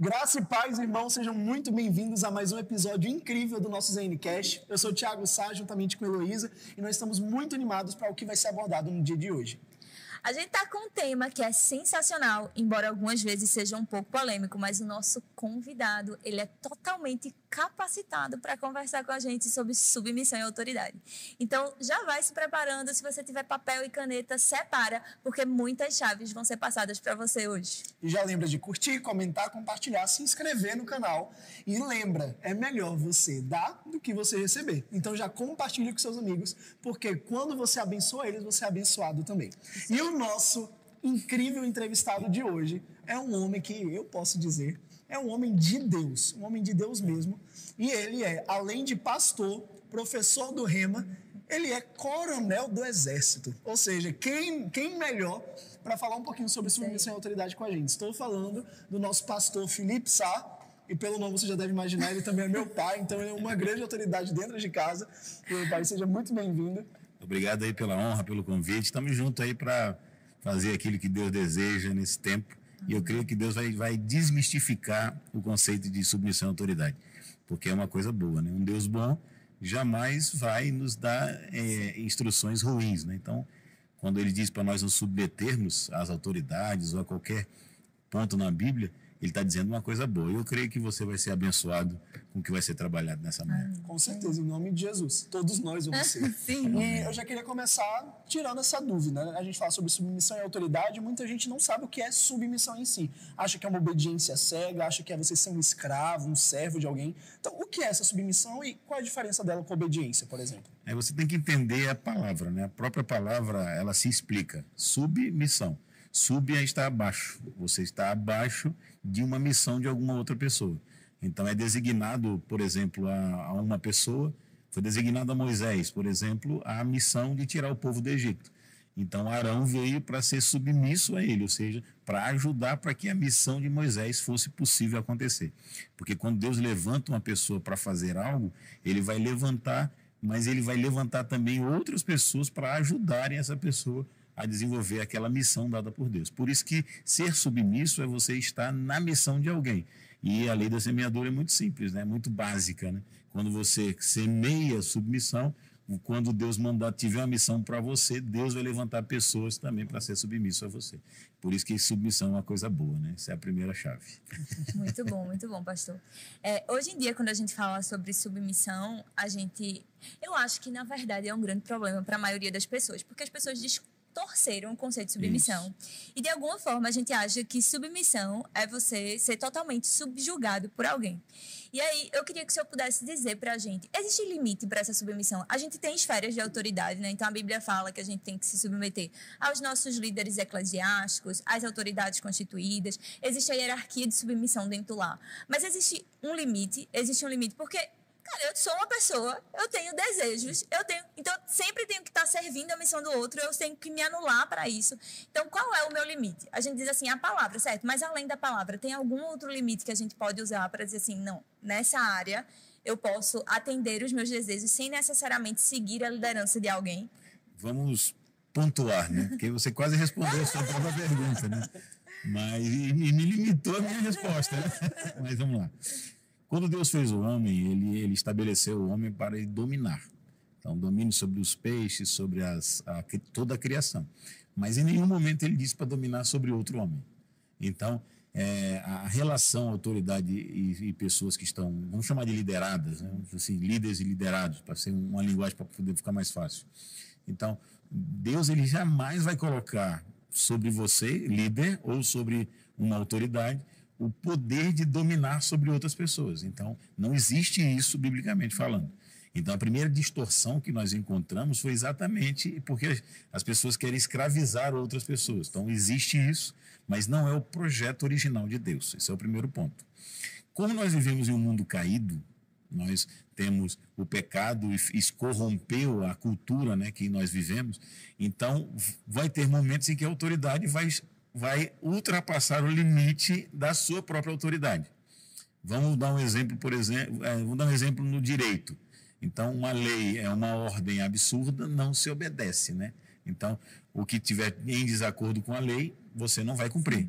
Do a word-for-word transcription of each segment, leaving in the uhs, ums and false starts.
Graça e paz, irmãos, sejam muito bem-vindos a mais um episódio incrível do nosso Z N Cast. Eu sou o Thiago Sá, juntamente com a Heloísa, e nós estamos muito animados para o que vai ser abordado no dia de hoje. A gente está com um tema que é sensacional, embora algumas vezes seja um pouco polêmico, mas o nosso convidado, ele é totalmente capacitado para conversar com a gente sobre submissão e autoridade. Então, já vai se preparando, se você tiver papel e caneta, separa, porque muitas chaves vão ser passadas para você hoje. E já lembra de curtir, comentar, compartilhar, se inscrever no canal. E lembra, é melhor você dar do que você receber. Então já compartilha com seus amigos, porque quando você abençoa eles, você é abençoado também. Sim. E o nosso incrível entrevistado de hoje é um homem que, eu posso dizer, é um homem de Deus, um homem de Deus mesmo. E ele é, além de pastor, professor do Rema, ele é coronel do Exército. Ou seja, quem, quem melhor para falar um pouquinho sobre submissão e autoridade com a gente? Estou falando do nosso pastor Felipe Sá, e pelo nome você já deve imaginar, ele também é meu pai, então ele é uma grande autoridade dentro de casa. Meu pai, seja muito bem-vindo. Obrigado aí pela honra, pelo convite. Estamos juntos aí para fazer aquilo que Deus deseja nesse tempo. E eu creio que Deus vai, vai desmistificar o conceito de submissão e autoridade, porque é uma coisa boa, né? Um Deus bom jamais vai nos dar é, instruções ruins, né? Então, quando ele diz para nós nos submetermos às autoridades ou a qualquer ponto na Bíblia, ele está dizendo uma coisa boa. Eu creio que você vai ser abençoado com o que vai ser trabalhado nessa manhã. Com certeza, em nome de Jesus. Todos nós vamos ser. Sim. E eu já queria começar tirando essa dúvida, né? A gente fala sobre submissão e autoridade, muita gente não sabe o que é submissão em si. Acha que é uma obediência cega, acha que é você ser um escravo, um servo de alguém. Então, o que é essa submissão e qual é a diferença dela com a obediência, por exemplo? É, você tem que entender a palavra, né? A própria palavra, ela se explica. Submissão. Sub é estar abaixo. Você está abaixo de uma missão de alguma outra pessoa. Então é designado, por exemplo, a, a uma pessoa, foi designado a Moisés, por exemplo, a missão de tirar o povo do Egito. Então Arão veio para ser submisso a ele, ou seja, para ajudar para que a missão de Moisés fosse possível acontecer. Porque quando Deus levanta uma pessoa para fazer algo, ele vai levantar, mas ele vai levantar também outras pessoas para ajudarem essa pessoa a desenvolver aquela missão dada por Deus. Por isso que ser submisso é você estar na missão de alguém. E a lei da semeadura é muito simples, né? Muito básica, né? Quando você semeia submissão, quando Deus mandar, tiver uma missão para você, Deus vai levantar pessoas também para ser submisso a você. Por isso que submissão é uma coisa boa, né? Essa é a primeira chave. Muito bom, muito bom, pastor. É, hoje em dia, quando a gente fala sobre submissão, a gente... Eu acho que, na verdade, é um grande problema para a maioria das pessoas, porque as pessoas discutem torceram o conceito de submissão. Isso. E de alguma forma a gente acha que submissão é você ser totalmente subjugado por alguém. E aí eu queria que o senhor pudesse dizer pra gente, existe limite para essa submissão? A gente tem esferas de autoridade, né? Então a Bíblia fala que a gente tem que se submeter aos nossos líderes eclesiásticos, às autoridades constituídas, existe a hierarquia de submissão dentro lá. Mas existe um limite, existe um limite, porque cara, eu sou uma pessoa, eu tenho desejos, eu tenho, então eu sempre tenho que estar servindo a missão do outro, eu tenho que me anular para isso. Então, qual é o meu limite? A gente diz assim, a palavra, certo? Mas além da palavra, tem algum outro limite que a gente pode usar para dizer assim, não, nessa área eu posso atender os meus desejos sem necessariamente seguir a liderança de alguém? Vamos pontuar, né? Porque você quase respondeu a sua própria pergunta, né? Mas e me limitou a minha resposta, né? Mas vamos lá. Quando Deus fez o homem, ele, ele estabeleceu o homem para ele dominar. Então, domínio sobre os peixes, sobre as, a, toda a criação. Mas em nenhum momento ele disse para dominar sobre outro homem. Então, é, a relação autoridade e, e pessoas que estão, vamos chamar de lideradas, né? Assim, líderes e liderados, para ser uma linguagem para poder ficar mais fácil. Então, Deus ele jamais vai colocar sobre você, líder, ou sobre uma autoridade, o poder de dominar sobre outras pessoas. Então, não existe isso biblicamente falando. Então, a primeira distorção que nós encontramos foi exatamente porque as pessoas querem escravizar outras pessoas. Então, existe isso, mas não é o projeto original de Deus. Esse é o primeiro ponto. Como nós vivemos em um mundo caído, nós temos o pecado e corrompeu a cultura, né, que nós vivemos, então vai ter momentos em que a autoridade vai... vai ultrapassar o limite da sua própria autoridade. Vamos dar um exemplo, por exemplo, é, vamos dar um exemplo no direito. Então, uma lei é uma ordem absurda, não se obedece, né? Então, o que tiver em desacordo com a lei, você não vai cumprir.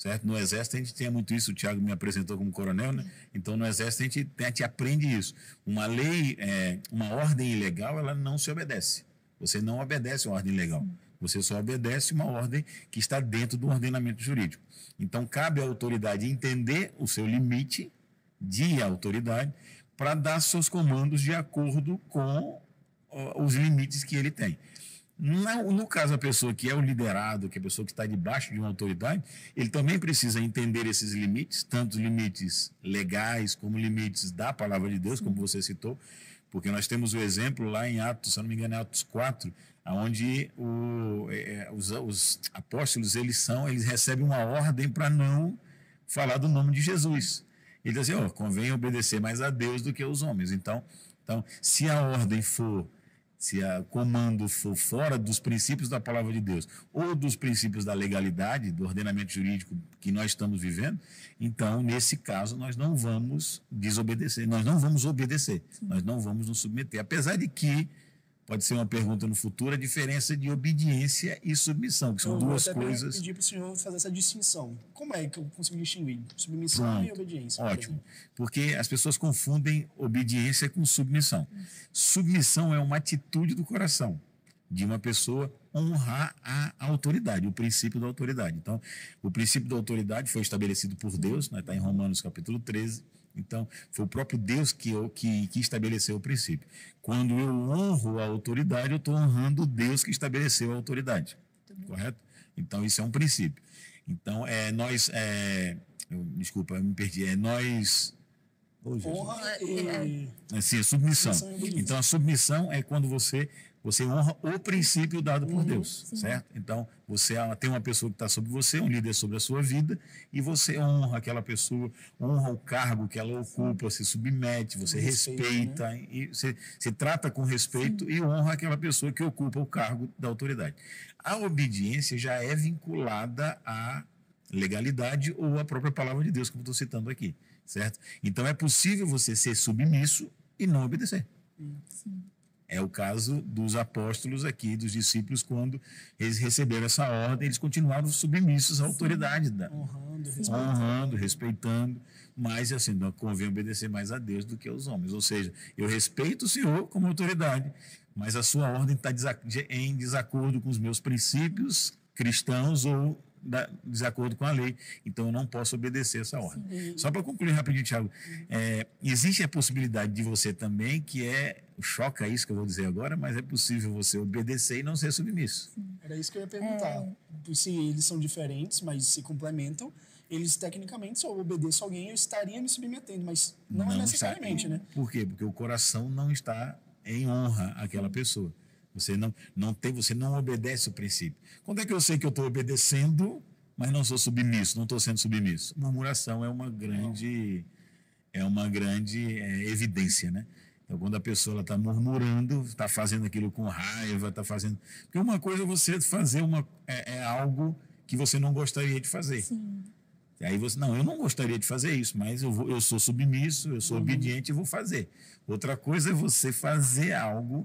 certo? No exército a gente tinha muito isso, o Tiago me apresentou como coronel, né? Então no exército a gente, a gente aprende isso. Uma lei, é, uma ordem ilegal, ela não se obedece. Você não obedece uma ordem ilegal. Você só obedece uma ordem que está dentro do ordenamento jurídico. Então cabe à autoridade entender o seu limite de autoridade para dar seus comandos de acordo com uh, os limites que ele tem. No, no caso, a pessoa que é o liderado, que é a pessoa que está debaixo de uma autoridade, ele também precisa entender esses limites, tanto os limites legais como limites da palavra de Deus, como você citou, porque nós temos o exemplo lá em Atos, se eu não me engano, é Atos quatro, onde o, é, os, os apóstolos eles, são, eles recebem uma ordem para não falar do nome de Jesus. Ele diz assim, oh, convém obedecer mais a Deus do que aos homens. Então, então se a ordem for, se o comando for fora dos princípios da palavra de Deus ou dos princípios da legalidade, do ordenamento jurídico que nós estamos vivendo, então, nesse caso, nós não vamos desobedecer, nós não vamos obedecer, Sim. nós não vamos nos submeter. Apesar de que, pode ser uma pergunta no futuro, a diferença de obediência e submissão, que são eu duas vou até coisas... pedir para o senhor fazer essa distinção. Como é que eu consigo distinguir submissão Pronto. e obediência? Ótimo, porque as pessoas confundem obediência com submissão. Submissão é uma atitude do coração de uma pessoa honrar a autoridade, o princípio da autoridade. Então, o princípio da autoridade foi estabelecido por Deus, né? Está em Romanos capítulo treze. Então, foi o próprio Deus que, eu, que, que estabeleceu o princípio. Quando eu honro a autoridade, eu estou honrando o Deus que estabeleceu a autoridade. Correto? Então, isso é um princípio. Então, é, nós... É, eu, desculpa, eu me perdi. É nós... Oh, honra e... Assim, a submissão. submissão então, a submissão é quando você... Você honra o princípio dado por uhum, Deus, sim. certo? Então, você tem uma pessoa que está sobre você, um líder sobre a sua vida, e você honra aquela pessoa, honra o cargo que ela ocupa, sim. se submete, você respeita, respeita né? e você, você trata com respeito sim. e honra aquela pessoa que ocupa o cargo da autoridade. A obediência já é vinculada à legalidade ou à própria palavra de Deus, como estou citando aqui, certo? Então, é possível você ser submisso e não obedecer. Sim. É o caso dos apóstolos aqui, dos discípulos, quando eles receberam essa ordem, eles continuaram submissos à autoridade. Da, honrando, respeitando. honrando, respeitando, mas assim, não convém obedecer mais a Deus do que aos homens. Ou seja, eu respeito o Senhor como autoridade, mas a sua ordem está em desacordo com os meus princípios cristãos ou da, desacordo com a lei, então eu não posso obedecer essa ordem. Sim. Só para concluir rapidinho, Thiago, é, existe a possibilidade de você também, que é, choca isso que eu vou dizer agora, mas é possível você obedecer e não ser submisso. Sim. Era isso que eu ia perguntar. É. Se eles são diferentes, mas se complementam, eles tecnicamente, se eu obedeço a alguém, eu estaria me submetendo, mas não, não é necessariamente, está. né? Por quê? Porque o coração não está em honra àquela pessoa. Você não, não tem, você não obedece o princípio. Quando é que eu sei que eu estou obedecendo, mas não sou submisso, não estou sendo submisso? Murmuração é uma grande, é uma grande é, evidência, né? Então, quando a pessoa está murmurando, está fazendo aquilo com raiva, está fazendo... Porque uma coisa é você fazer uma, é, é algo que você não gostaria de fazer. Sim. E aí você, não, eu não gostaria de fazer isso, mas eu, vou, eu sou submisso, eu sou uhum. obediente e vou fazer. Outra coisa é você fazer algo...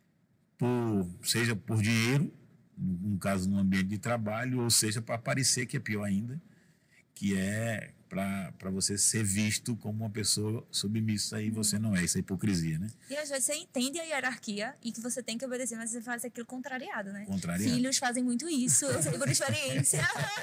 Por, seja por dinheiro, no caso no ambiente de trabalho, ou seja para aparecer, que é pior ainda, que é para você ser visto como uma pessoa submissa e você não é. Isso é hipocrisia, né? E às vezes você entende a hierarquia e que você tem que obedecer, mas você faz aquilo contrariado, né? Contrariado. Filhos fazem muito isso, eu sei por experiência.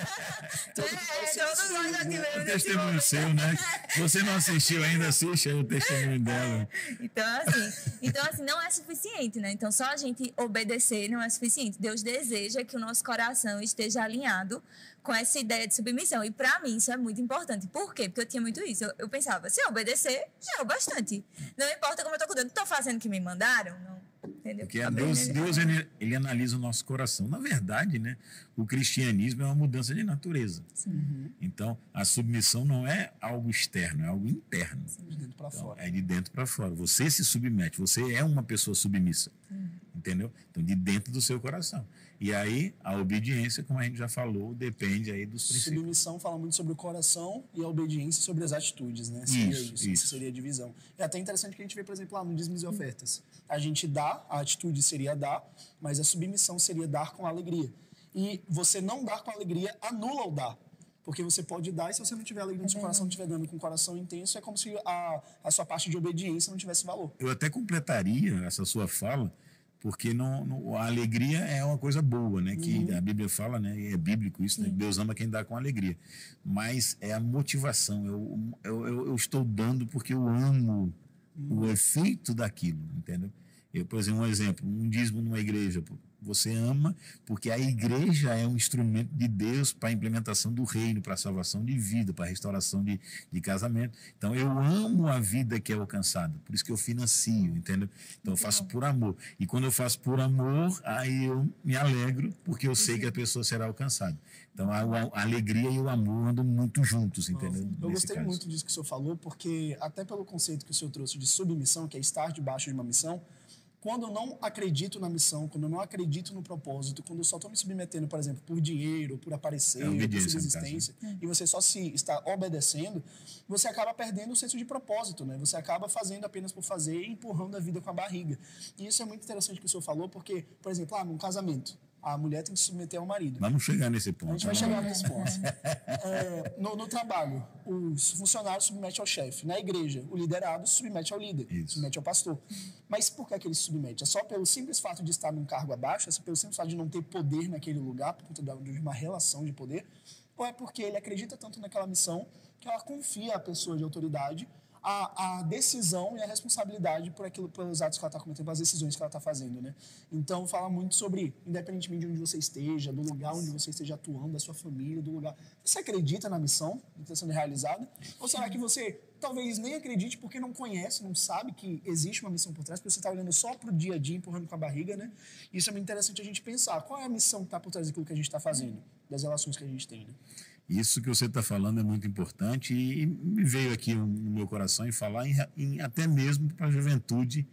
é, todos nós aqui mesmo. O testemunho seu, né? Você não assistiu ainda, assiste aí o testemunho dela. Então assim, então, assim, não é suficiente, né? Então, só a gente obedecer não é suficiente. Deus deseja que o nosso coração esteja alinhado com essa ideia de submissão. E para mim isso é muito importante. Por quê? Porque eu tinha muito isso. Eu, eu pensava, se eu obedecer, já é o bastante. Não importa como eu tô cuidando. Estou fazendo o que me mandaram? Não. Entendeu? Porque Deus, Deus ele, ele analisa o nosso coração. Na verdade, né, o cristianismo é uma mudança de natureza. Uhum. Então, a submissão não é algo externo, é algo interno. Sim, de dentro para então, fora. É de dentro para fora. Você se submete, você é uma pessoa submissa. Uhum. Entendeu? Então, de dentro do seu coração. E aí, a obediência, como a gente já falou, depende aí dos princípios. Submissão fala muito sobre o coração e a obediência sobre as atitudes, né? Seria isso, isso, isso. Seria a divisão. É até interessante que a gente vê, por exemplo, lá no dízimos e ofertas. A gente dá, a atitude seria dar, mas a submissão seria dar com alegria. E você não dar com alegria anula o dar. Porque você pode dar e se você não tiver alegria no seu coração, não estiver dando com o coração intenso, é como se a, a sua parte de obediência não tivesse valor. Eu até completaria essa sua fala, porque não, não, a alegria é uma coisa boa, né? Que uhum. a Bíblia fala, né? É bíblico isso, né? Deus ama quem dá com alegria. Mas é a motivação. Eu, eu, eu, eu estou dando porque eu amo uhum. o efeito daquilo, entendeu? Eu, por exemplo, um exemplo, um dízimo numa igreja. Você ama porque a igreja é um instrumento de Deus para a implementação do reino, para a salvação de vida, para a restauração de, de casamento. Então, eu amo a vida que é alcançada. Por isso que eu financio, entendeu? Então, eu faço por amor. E quando eu faço por amor, aí eu me alegro porque eu sei que a pessoa será alcançada. Então, a, a alegria e o amor andam muito juntos, entendeu? Eu gostei caso. muito disso que o senhor falou, porque até pelo conceito que o senhor trouxe de submissão, que é estar debaixo de uma missão, quando eu não acredito na missão, quando eu não acredito no propósito, quando eu só estou me submetendo, por exemplo, por dinheiro, por aparecer, é por subsistência, e você só se está obedecendo, você acaba perdendo o senso de propósito, né? Você acaba fazendo apenas por fazer e empurrando a vida com a barriga. E isso é muito interessante que o senhor falou, porque, por exemplo, ah, num casamento, a mulher tem que se submeter ao marido. Vamos chegar nesse ponto. A gente vai chegar nesse ponto. É, no, no trabalho, os funcionários submetem ao chefe. Na igreja, o liderado se submete ao líder, Isso. submete ao pastor. Mas por que, é que ele se submete? É só pelo simples fato de estar num cargo abaixo? É só pelo simples fato de não ter poder naquele lugar, por conta de uma relação de poder? Ou é porque ele acredita tanto naquela missão que ela confia à pessoa de autoridade A, a decisão e a responsabilidade por aquilo, pelos atos que ela está cometendo, pelas decisões que ela está fazendo, né? Então, fala muito sobre, independentemente de onde você esteja, do lugar onde você esteja atuando, da sua família, do lugar... Você acredita na missão que está sendo realizada? Ou será que você talvez nem acredite porque não conhece, não sabe que existe uma missão por trás, porque você está olhando só para o dia a dia, empurrando com a barriga, né? Isso é muito interessante a gente pensar. Qual é a missão que está por trás daquilo que a gente está fazendo, das relações que a gente tem, né? Isso que você está falando é muito importante e me veio aqui no meu coração em falar em, em, até mesmo para a juventude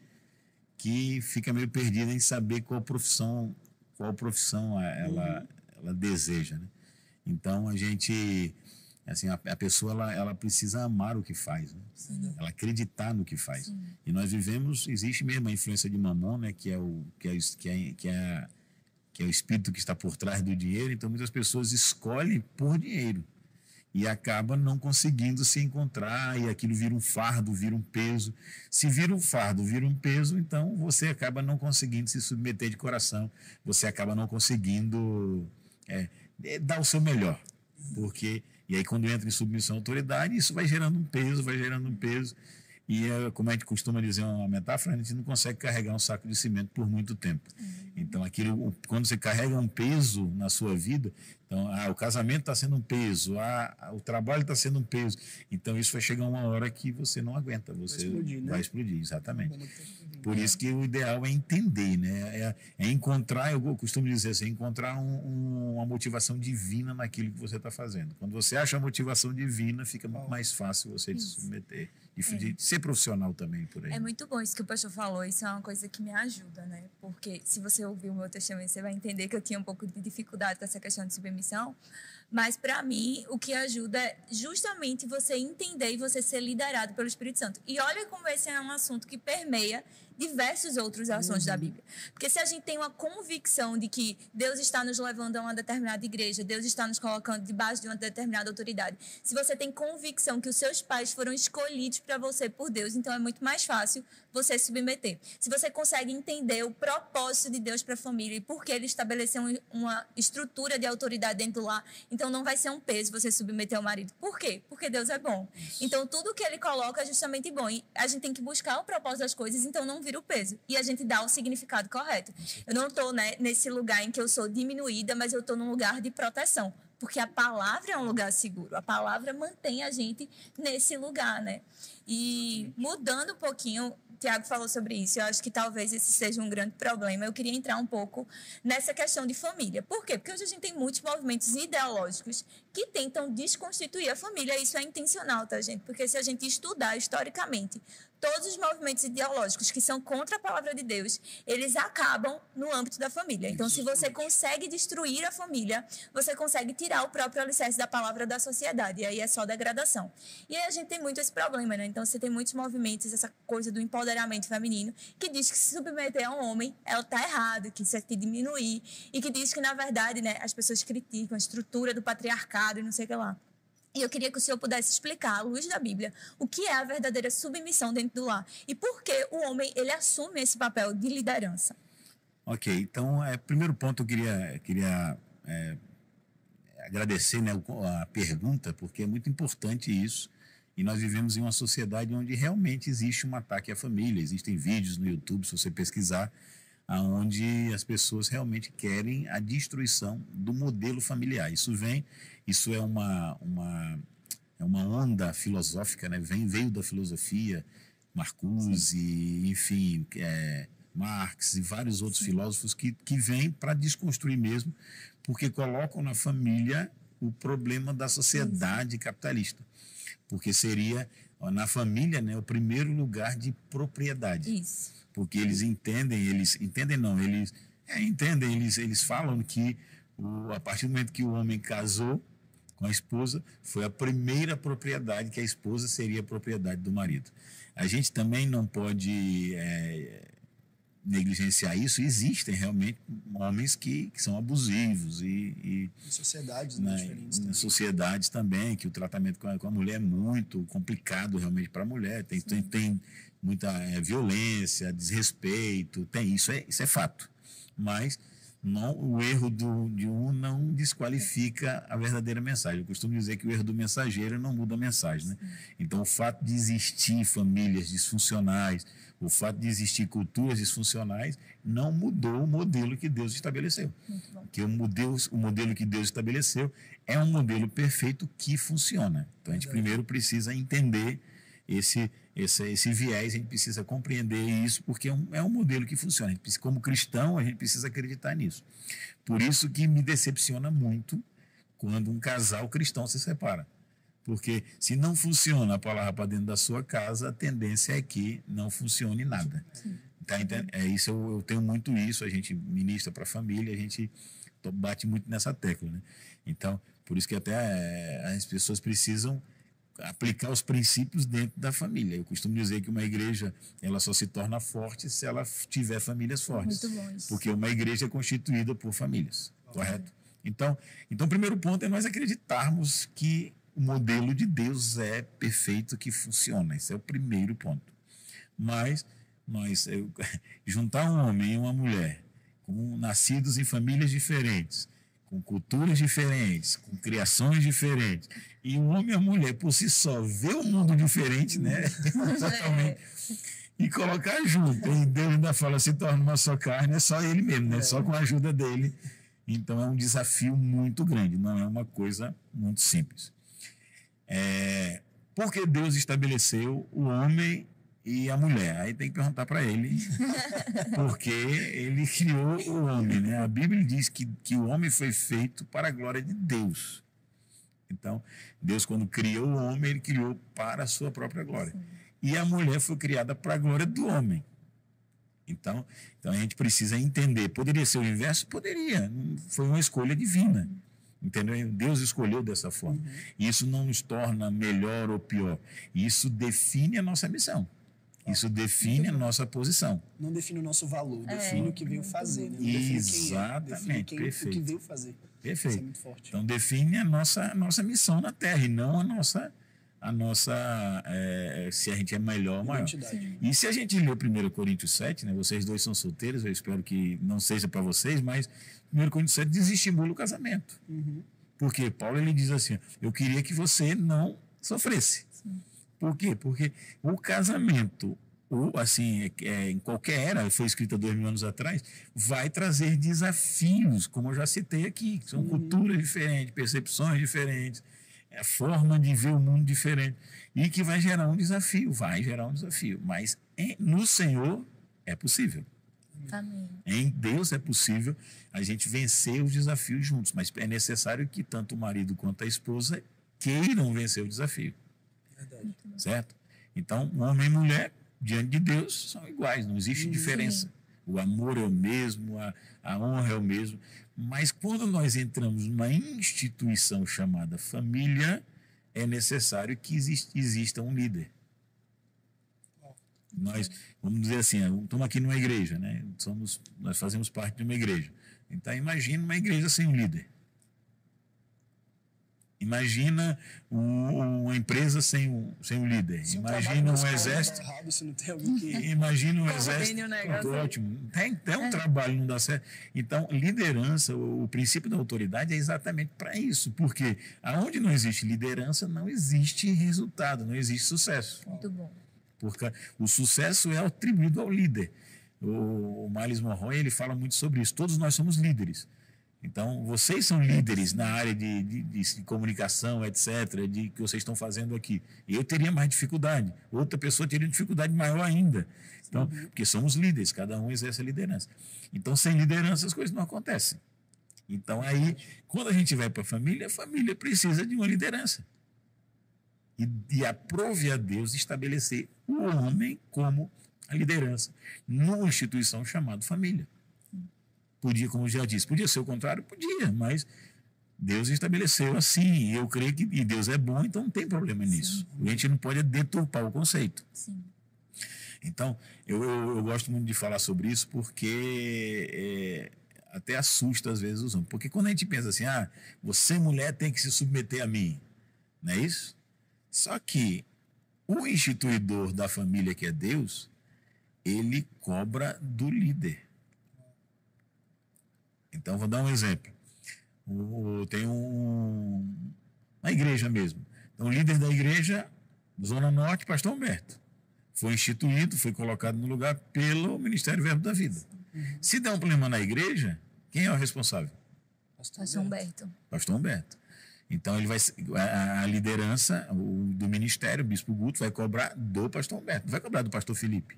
que fica meio perdida em saber qual profissão, qual profissão ela, uhum. ela deseja, né? Então, a gente, assim, a, a pessoa ela, ela precisa amar o que faz, né? Ela acreditar no que faz. Sim. E nós vivemos, existe mesmo a influência de Mamon, né? Que é o que é, que é, que é que é o espírito que está por trás do dinheiro, então muitas pessoas escolhem por dinheiro e acabam não conseguindo se encontrar e aquilo vira um fardo, vira um peso. Se vira um fardo, vira um peso, então você acaba não conseguindo se submeter de coração, você acaba não conseguindo é, é, dar o seu melhor, porque, e aí quando entra em submissão à autoridade, isso vai gerando um peso, vai gerando um peso, e como a gente costuma dizer uma metáfora, a gente não consegue carregar um saco de cimento por muito tempo. Uhum. Então, aquilo, quando você carrega um peso na sua vida, então, ah, o casamento está sendo um peso, ah, o trabalho está sendo um peso. Então, isso vai chegar uma hora que você não aguenta, você vai explodir, né? Vai explodir, exatamente. Por isso que o ideal é entender, né? É, é encontrar, eu costumo dizer assim, encontrar um, um, uma motivação divina naquilo que você está fazendo. Quando você acha a motivação divina, fica muito mais fácil você se submeter. De, de, de ser profissional também por aí. É muito bom isso que o pastor falou, isso é uma coisa que me ajuda, né? Porque se você ouvir o meu testemunho, você vai entender que eu tinha um pouco de dificuldade com essa questão de submissão, mas para mim o que ajuda é justamente você entender e você ser liderado pelo Espírito Santo. E olha como esse é um assunto que permeia diversos outros assuntos uhum. da Bíblia. Porque se a gente tem uma convicção de que Deus está nos levando a uma determinada igreja, Deus está nos colocando debaixo de uma determinada autoridade, se você tem convicção que os seus pais foram escolhidos para você por Deus, então é muito mais fácil você se submeter. Se você consegue entender o propósito de Deus para a família e por que ele estabeleceu uma estrutura de autoridade dentro do lar, então não vai ser um peso você submeter ao marido. Por quê? Porque Deus é bom. Então tudo que ele coloca é justamente bom. E a gente tem que buscar o propósito das coisas, então não vira o peso. E a gente dá o significado correto. Eu não estou, né, nesse lugar em que eu sou diminuída, mas eu estou num lugar de proteção. Porque a palavra é um lugar seguro. A palavra mantém a gente nesse lugar, né? E mudando um pouquinho, o Tiago falou sobre isso, eu acho que talvez esse seja um grande problema. Eu queria entrar um pouco nessa questão de família. Por quê? Porque hoje a gente tem muitos movimentos ideológicos que tentam desconstituir a família. Isso é intencional, tá, gente? Porque se a gente estudar historicamente todos os movimentos ideológicos que são contra a palavra de Deus, eles acabam no âmbito da família. Então, se você consegue destruir a família, você consegue tirar o próprio alicerce da palavra da sociedade. E aí é só degradação. E aí a gente tem muito esse problema, né? Então, você tem muitos movimentos, essa coisa do empoderamento feminino, que diz que se submeter a um homem, ela está errado, que isso é te diminuir. E que diz que, na verdade, né, as pessoas criticam a estrutura do patriarcado e não sei o que lá. E eu queria que o senhor pudesse explicar, à luz da Bíblia, o que é a verdadeira submissão dentro do lar e por que o homem ele assume esse papel de liderança. Ok, então, é, primeiro ponto eu queria, queria é, agradecer, né, a pergunta, porque é muito importante isso. E nós vivemos em uma sociedade onde realmente existe um ataque à família. Existem vídeos no YouTube, se você pesquisar, onde as pessoas realmente querem a destruição do modelo familiar. Isso vem, isso é uma, uma, é uma onda filosófica, né? Vem, veio da filosofia, Marcuse, enfim, é, Marx e vários outros Sim. filósofos que, que vêm para desconstruir mesmo, porque colocam na família o problema da sociedade Sim. capitalista. Porque seria, na família, né, o primeiro lugar de propriedade. Isso. Porque eles entendem, eles entendem não, eles é, entendem, eles, eles falam que o, a partir do momento que o homem casou com a esposa, foi a primeira propriedade, que a esposa seria a propriedade do marido. A gente também não pode é, negligenciar isso. Existem realmente homens que, que são abusivos e, e em sociedades né, diferentes em também. sociedades também, que o tratamento com a, com a mulher é muito complicado realmente para a mulher, tem, tem, tem muita é, violência, desrespeito, tem isso, é, isso é fato. Mas não, o erro do, de um não desqualifica a verdadeira mensagem. Eu costumo dizer que o erro do mensageiro não muda a mensagem, né? Então, o fato de existir famílias disfuncionais, o fato de existir culturas disfuncionais, não mudou o modelo que Deus estabeleceu. Porque o modelo, o modelo que Deus estabeleceu é um modelo perfeito que funciona. Então, a gente primeiro precisa entender esse, esse, esse viés, a gente precisa compreender isso, porque é um, é um modelo que funciona. A gente, como cristão, a gente precisa acreditar nisso. Por isso que me decepciona muito quando um casal cristão se separa. Porque se não funciona a palavra para dentro da sua casa, a tendência é que não funcione nada. Tá, então, é isso, eu, eu tenho muito isso, a gente ministra para a família, a gente bate muito nessa tecla, né? Então, por isso que até é, as pessoas precisam aplicar os princípios dentro da família. Eu costumo dizer que uma igreja ela só se torna forte se ela tiver famílias fortes. Muito bom isso. Porque uma igreja é constituída por famílias, correto? Então, então, o primeiro ponto é nós acreditarmos que o modelo de Deus é perfeito, que funciona. Esse é o primeiro ponto. Mas nós eu, juntar um homem e uma mulher com, nascidos em famílias diferentes, com culturas diferentes, com criações diferentes, e o homem e a mulher, por si só, vê o mundo diferente, né? Totalmente. E colocar junto. E Deus ainda fala, se torna uma só carne, é só ele mesmo, né? Só com a ajuda dele. Então, é um desafio muito grande, não é uma coisa muito simples. É, porque Deus estabeleceu o homem e a mulher? Aí tem que perguntar para ele, porque ele criou o homem, né? A Bíblia diz que, que o homem foi feito para a glória de Deus. Então, Deus, quando criou o homem, ele criou para a sua própria glória. Sim. E a mulher foi criada para a glória do homem. Então, então, a gente precisa entender. Poderia ser o inverso? Poderia. Foi uma escolha divina. Entendeu? Deus escolheu dessa forma. Uhum. Isso não nos torna melhor ou pior. Isso define a nossa missão. Isso define a nossa posição. Não define o nosso valor, é. define o que veio fazer. Né? Exatamente, quem é, perfeito. O que veio fazer. Perfeito. Isso é muito forte. Então define a nossa, a nossa missão na Terra e não a nossa, a nossa é, se a gente é melhor ou maior. E se a gente lê primeiro Coríntios sete, né, vocês dois são solteiros, eu espero que não seja para vocês, mas primeiro Coríntios sete desestimula o casamento. Uhum. Porque Paulo ele diz assim, eu queria que você não sofresse. Sim. Por quê? Porque o casamento, ou assim, é, em qualquer era, foi escrito há dois mil anos atrás, vai trazer desafios, como eu já citei aqui, são uhum. culturas diferentes, percepções diferentes, a forma de ver o mundo diferente, e que vai gerar um desafio, vai gerar um desafio, mas em, no Senhor é possível. Amém. Em Deus é possível a gente vencer os desafios juntos, mas é necessário que tanto o marido quanto a esposa queiram vencer o desafio. Verdade. Certo? Então, homem e mulher diante de Deus são iguais, não existe Sim. diferença. O amor é o mesmo, a, a honra é o mesmo. Mas quando nós entramos numa instituição chamada família, é necessário que exista, exista um líder. Nós, vamos dizer assim, estamos aqui numa igreja, né? Somos, nós fazemos parte de uma igreja. Então, imagina uma igreja sem um líder. Imagina um, uma empresa sem um, sem um líder. Se Imagina um trabalho exército. tá errado, se não tem alguém que... Imagina um Coordene exército. o negócio. Ótimo. Tem, tem um trabalho, não dá certo. Então, liderança, o, o princípio da autoridade é exatamente para isso. Porque aonde não existe liderança, não existe resultado, não existe sucesso. Muito bom. Porque o sucesso é atribuído ao líder. O, o Miles Monroe, ele fala muito sobre isso. Todos nós somos líderes. Então, vocês são líderes na área de, de, de comunicação, etcétera, de que vocês estão fazendo aqui. Eu teria mais dificuldade. Outra pessoa teria dificuldade maior ainda. Então, porque somos líderes, cada um exerce a liderança. Então, sem liderança, as coisas não acontecem. Então, aí, quando a gente vai para a família, a família precisa de uma liderança. E, e aprove a Deus estabelecer o homem como a liderança numa instituição chamada família. Podia, como eu já disse, podia ser o contrário? Podia, mas Deus estabeleceu assim. E eu creio que e Deus é bom, então não tem problema nisso. Sim. A gente não pode deturpar o conceito. Sim. Então, eu, eu, eu gosto muito de falar sobre isso porque é, até assusta às vezes os homens. Porque quando a gente pensa assim, ah, você mulher tem que se submeter a mim, não é isso? Só que o instituidor da família, que é Deus, ele cobra do líder. Então, vou dar um exemplo. O, tem um, uma igreja mesmo. Então, o líder da igreja, Zona Norte, pastor Humberto. Foi instituído, foi colocado no lugar pelo Ministério Verbo da Vida. Uhum. Se der um problema na igreja, quem é o responsável? Pastor Humberto. Pastor Humberto. Então, ele vai, a, a liderança o, do ministério, o bispo Guto, vai cobrar do pastor Humberto. Não vai cobrar do pastor Felipe.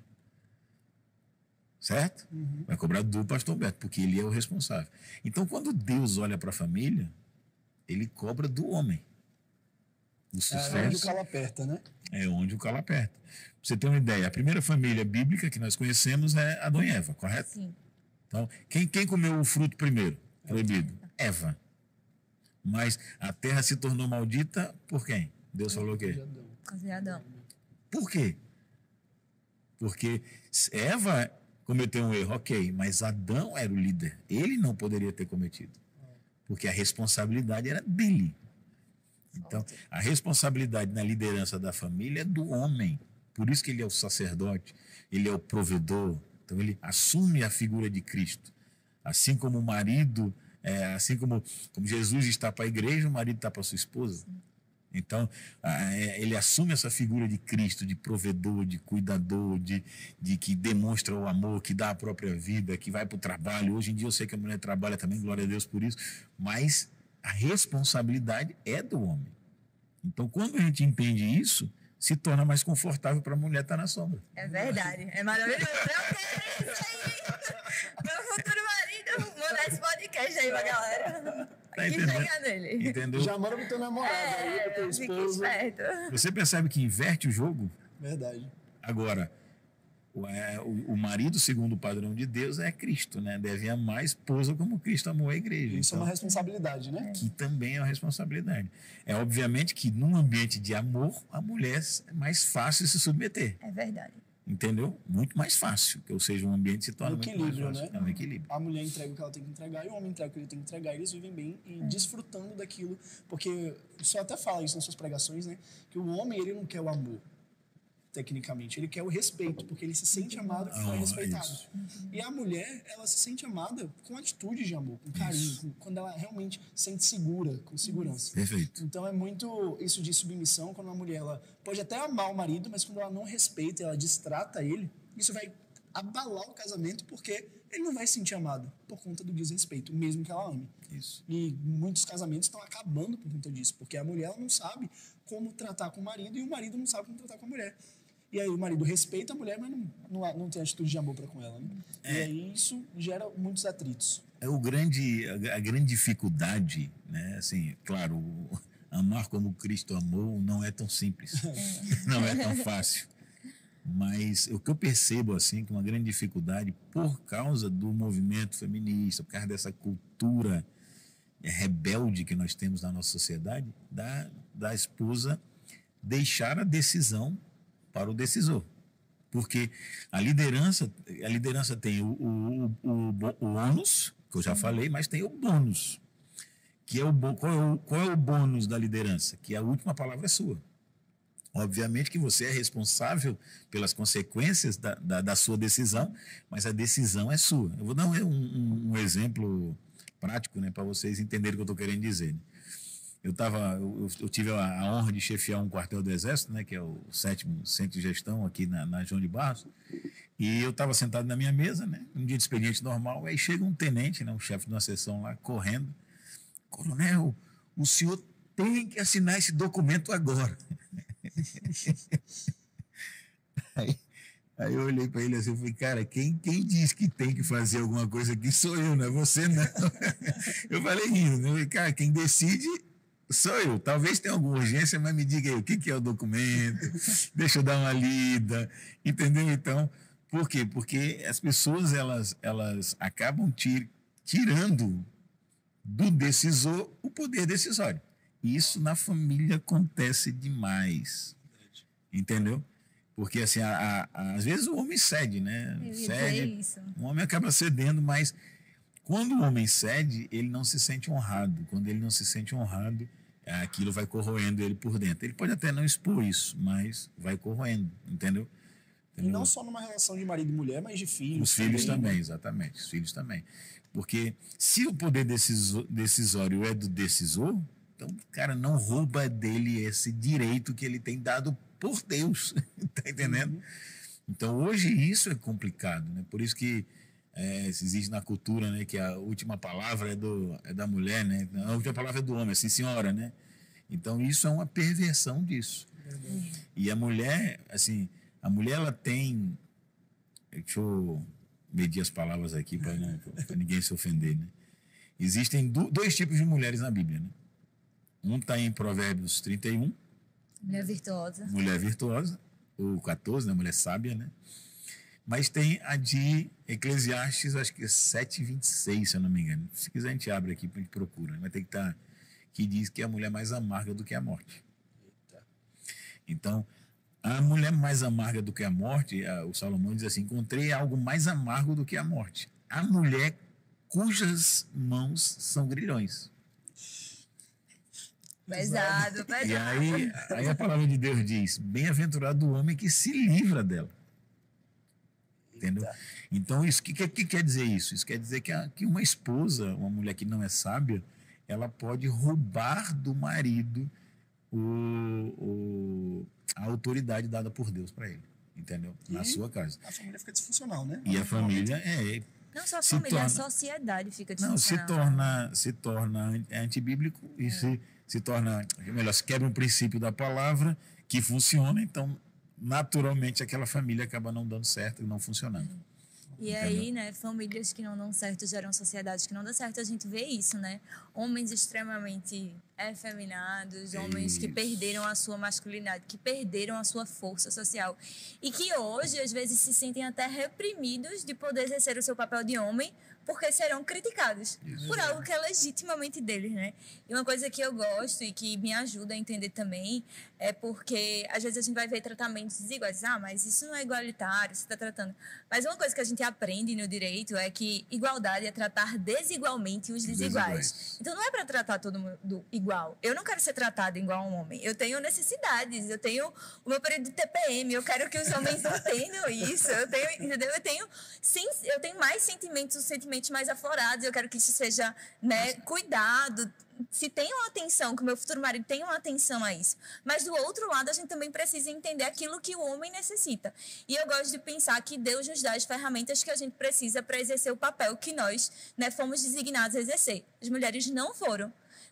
Certo? Uhum. Vai cobrar do pastor Humberto, porque ele é o responsável. Então, quando Deus olha para a família, ele cobra do homem. O sucesso, é onde o calo aperta, né? É onde o calo aperta. Pra você ter uma ideia, a primeira família bíblica que nós conhecemos é Adão e Eva, correto? Sim. Então, quem, quem comeu o fruto primeiro? Proibido. Eva. Mas a terra se tornou maldita por quem? Deus falou o quê? Por causa de Adão. Por quê? Porque Eva cometeu um erro, ok, mas Adão era o líder. Ele não poderia ter cometido. Porque a responsabilidade era dele. Então, a responsabilidade na liderança da família é do homem. Por isso que ele é o sacerdote, ele é o provedor. Então, ele assume a figura de Cristo. Assim como o marido, é, assim como, como Jesus está para a igreja, o marido está para a sua esposa. Então, ele assume essa figura de Cristo, de provedor, de cuidador, de, de que demonstra o amor, que dá a própria vida, que vai para o trabalho. Hoje em dia eu sei que a mulher trabalha também, glória a Deus por isso, mas a responsabilidade é do homem. Então, quando a gente entende isso, se torna mais confortável para a mulher estar na sombra. É verdade, é maravilhoso. Eu quero isso aí. Meu futuro marido, mandar esse podcast aí pra galera. Tá que chega nele. Entendeu? Já manda pro teu namorado aí, pro teu esposo. Você percebe que inverte o jogo? Verdade. Agora, o, é, o, o marido, segundo o padrão de Deus, é Cristo, né? Deve amar a esposa como Cristo amou a igreja. Isso então, é uma responsabilidade, né? Que também é uma responsabilidade. É obviamente que num ambiente de amor, a mulher é mais fácil se submeter. É verdade. Entendeu? Muito mais fácil, que ou seja, um ambiente se torna um muito mais fácil. Né? É um equilíbrio. A mulher entrega o que ela tem que entregar e o homem entrega o que ele tem que entregar. E eles vivem bem e é. desfrutando daquilo. Porque o senhor até fala isso nas suas pregações, né? Que o homem, ele não quer o amor, tecnicamente. Ele quer o respeito, porque ele se sente amado e foi ah, respeitado. Isso. E a mulher, ela se sente amada com atitude de amor, com carinho, com, quando ela realmente se sente segura, com segurança. Perfeito. Então é muito isso de submissão, quando a mulher ela pode até amar o marido, mas quando ela não respeita, ela destrata ele, isso vai abalar o casamento, porque ele não vai se sentir amado por conta do desrespeito, mesmo que ela ame. Isso. E muitos casamentos estão acabando por conta disso, porque a mulher ela não sabe como tratar com o marido e o marido não sabe como tratar com a mulher. E aí o marido respeita a mulher, mas não, não, não tem atitude de amor para com ela. Né? É. E aí isso gera muitos atritos. É o grande, a, a grande dificuldade, né? Assim, claro, amar como Cristo amou não é tão simples, não é tão fácil. Mas o que eu percebo, assim, que uma grande dificuldade, por causa do movimento feminista, por causa dessa cultura rebelde que nós temos na nossa sociedade, da, da esposa deixar a decisão para o decisor. Porque a liderança, a liderança tem o, o, o, o ônus, que eu já falei, mas tem o bônus. Que é o, qual, é o, qual é o bônus da liderança? Que a última palavra é sua. Obviamente que você é responsável pelas consequências da, da, da sua decisão, mas a decisão é sua. Eu vou dar um, um, um exemplo prático, né, para vocês entenderem o que eu estou querendo dizer. Né? Eu, tava, eu, eu tive a, a honra de chefiar um quartel do Exército, né, que é o sétimo centro de gestão aqui na, na João de Barros, e eu estava sentado na minha mesa, né, um dia de expediente normal, aí chega um tenente, né, um chefe de uma seção lá, correndo. Coronel, o senhor tem que assinar esse documento agora. aí, aí eu olhei para ele assim e falei, cara, quem, quem diz que tem que fazer alguma coisa aqui sou eu, não é você não. Eu falei rindo, né? Eu falei, cara, quem decide sou eu. Talvez tenha alguma urgência, mas me diga aí o que, que é o documento, deixa eu dar uma lida, entendeu? Então, por quê? Porque as pessoas, elas, elas acabam tir, tirando do decisor o poder decisório. Isso na família acontece demais. Entendeu? Porque, assim, a, a, às vezes o homem cede, né? Eu ia Cede, dizer isso. o homem acaba cedendo, mas quando o homem cede, ele não se sente honrado. Quando ele não se sente honrado, aquilo vai corroendo ele por dentro. Ele pode até não expor isso, mas vai corroendo, entendeu? E não só numa relação de marido e mulher, mas de filhos. Os filhos também, exatamente. Os filhos também. Porque se o poder decisor, decisório é do decisor, então, cara, não rouba dele esse direito que ele tem dado por Deus. Tá entendendo? Uhum. Então, hoje isso é complicado, né? Por isso que é, existe na cultura, né, que a última palavra é, do, é da mulher, né? A última palavra é do homem, assim, senhora, né? Então, isso é uma perversão disso. Uhum. E a mulher, assim, a mulher, ela tem... Deixa eu medir as palavras aqui para ninguém se ofender, né? Existem do, dois tipos de mulheres na Bíblia, né? Um está em Provérbios trinta e um. Mulher virtuosa. Mulher virtuosa, ou quatorze, né? Mulher sábia, né? Mas tem a de Eclesiastes, acho que é sete, vinte e seis, se eu não me engano. Se quiser, a gente abre aqui, a gente procura. Vai ter que estar... Tá, que diz que é a mulher mais amarga do que a morte. Então, a mulher mais amarga do que a morte, a, o Salomão diz assim, encontrei algo mais amargo do que a morte. A mulher cujas mãos são grilhões. Pesado, pesado. E aí, aí a palavra de Deus diz, bem-aventurado o homem que se livra dela. Entendeu? Então, isso, o que, que quer dizer isso? Isso quer dizer que, a, que uma esposa, uma mulher que não é sábia, ela pode roubar do marido o, o, a autoridade dada por Deus para ele. Entendeu? E na sua casa. A família fica disfuncional, né? E a família é... Não só a família, torna, a sociedade fica disfuncional. Não, se torna, se torna antibíblico e é. se, se torna... Melhor, se quebra um princípio da palavra que funciona, então, naturalmente, aquela família acaba não dando certo e não funcionando. É. E aí, né, famílias que não dão certo geram sociedades que não dão certo. A gente vê isso, né? Homens extremamente efeminados, homens que perderam a sua masculinidade, que perderam a sua força social e que hoje, às vezes, se sentem até reprimidos de poder exercer o seu papel de homem porque serão criticados isso. por algo que é legitimamente deles, né? E uma coisa que eu gosto e que me ajuda a entender também é porque, às vezes, a gente vai ver tratamentos desiguais. Ah, mas isso não é igualitário, você está tratando... Mas uma coisa que a gente aprende no direito é que igualdade é tratar desigualmente os desiguais. desiguais. Então, não é para tratar todo mundo igual. Eu não quero ser tratada igual a um homem. Eu tenho necessidades, eu tenho o meu período de T P M, eu quero que os homens entendam isso. Eu tenho, entendeu? Eu tenho, sim, eu tenho mais sentimentos, sentimentos mais aflorados, eu quero que isso seja, né, cuidado, se tem uma atenção, que o meu futuro marido tenha uma atenção a isso. Mas do outro lado, a gente também precisa entender aquilo que o homem necessita. E eu gosto de pensar que Deus nos dá as ferramentas que a gente precisa para exercer o papel que nós, né, fomos designados a exercer. As mulheres não foram.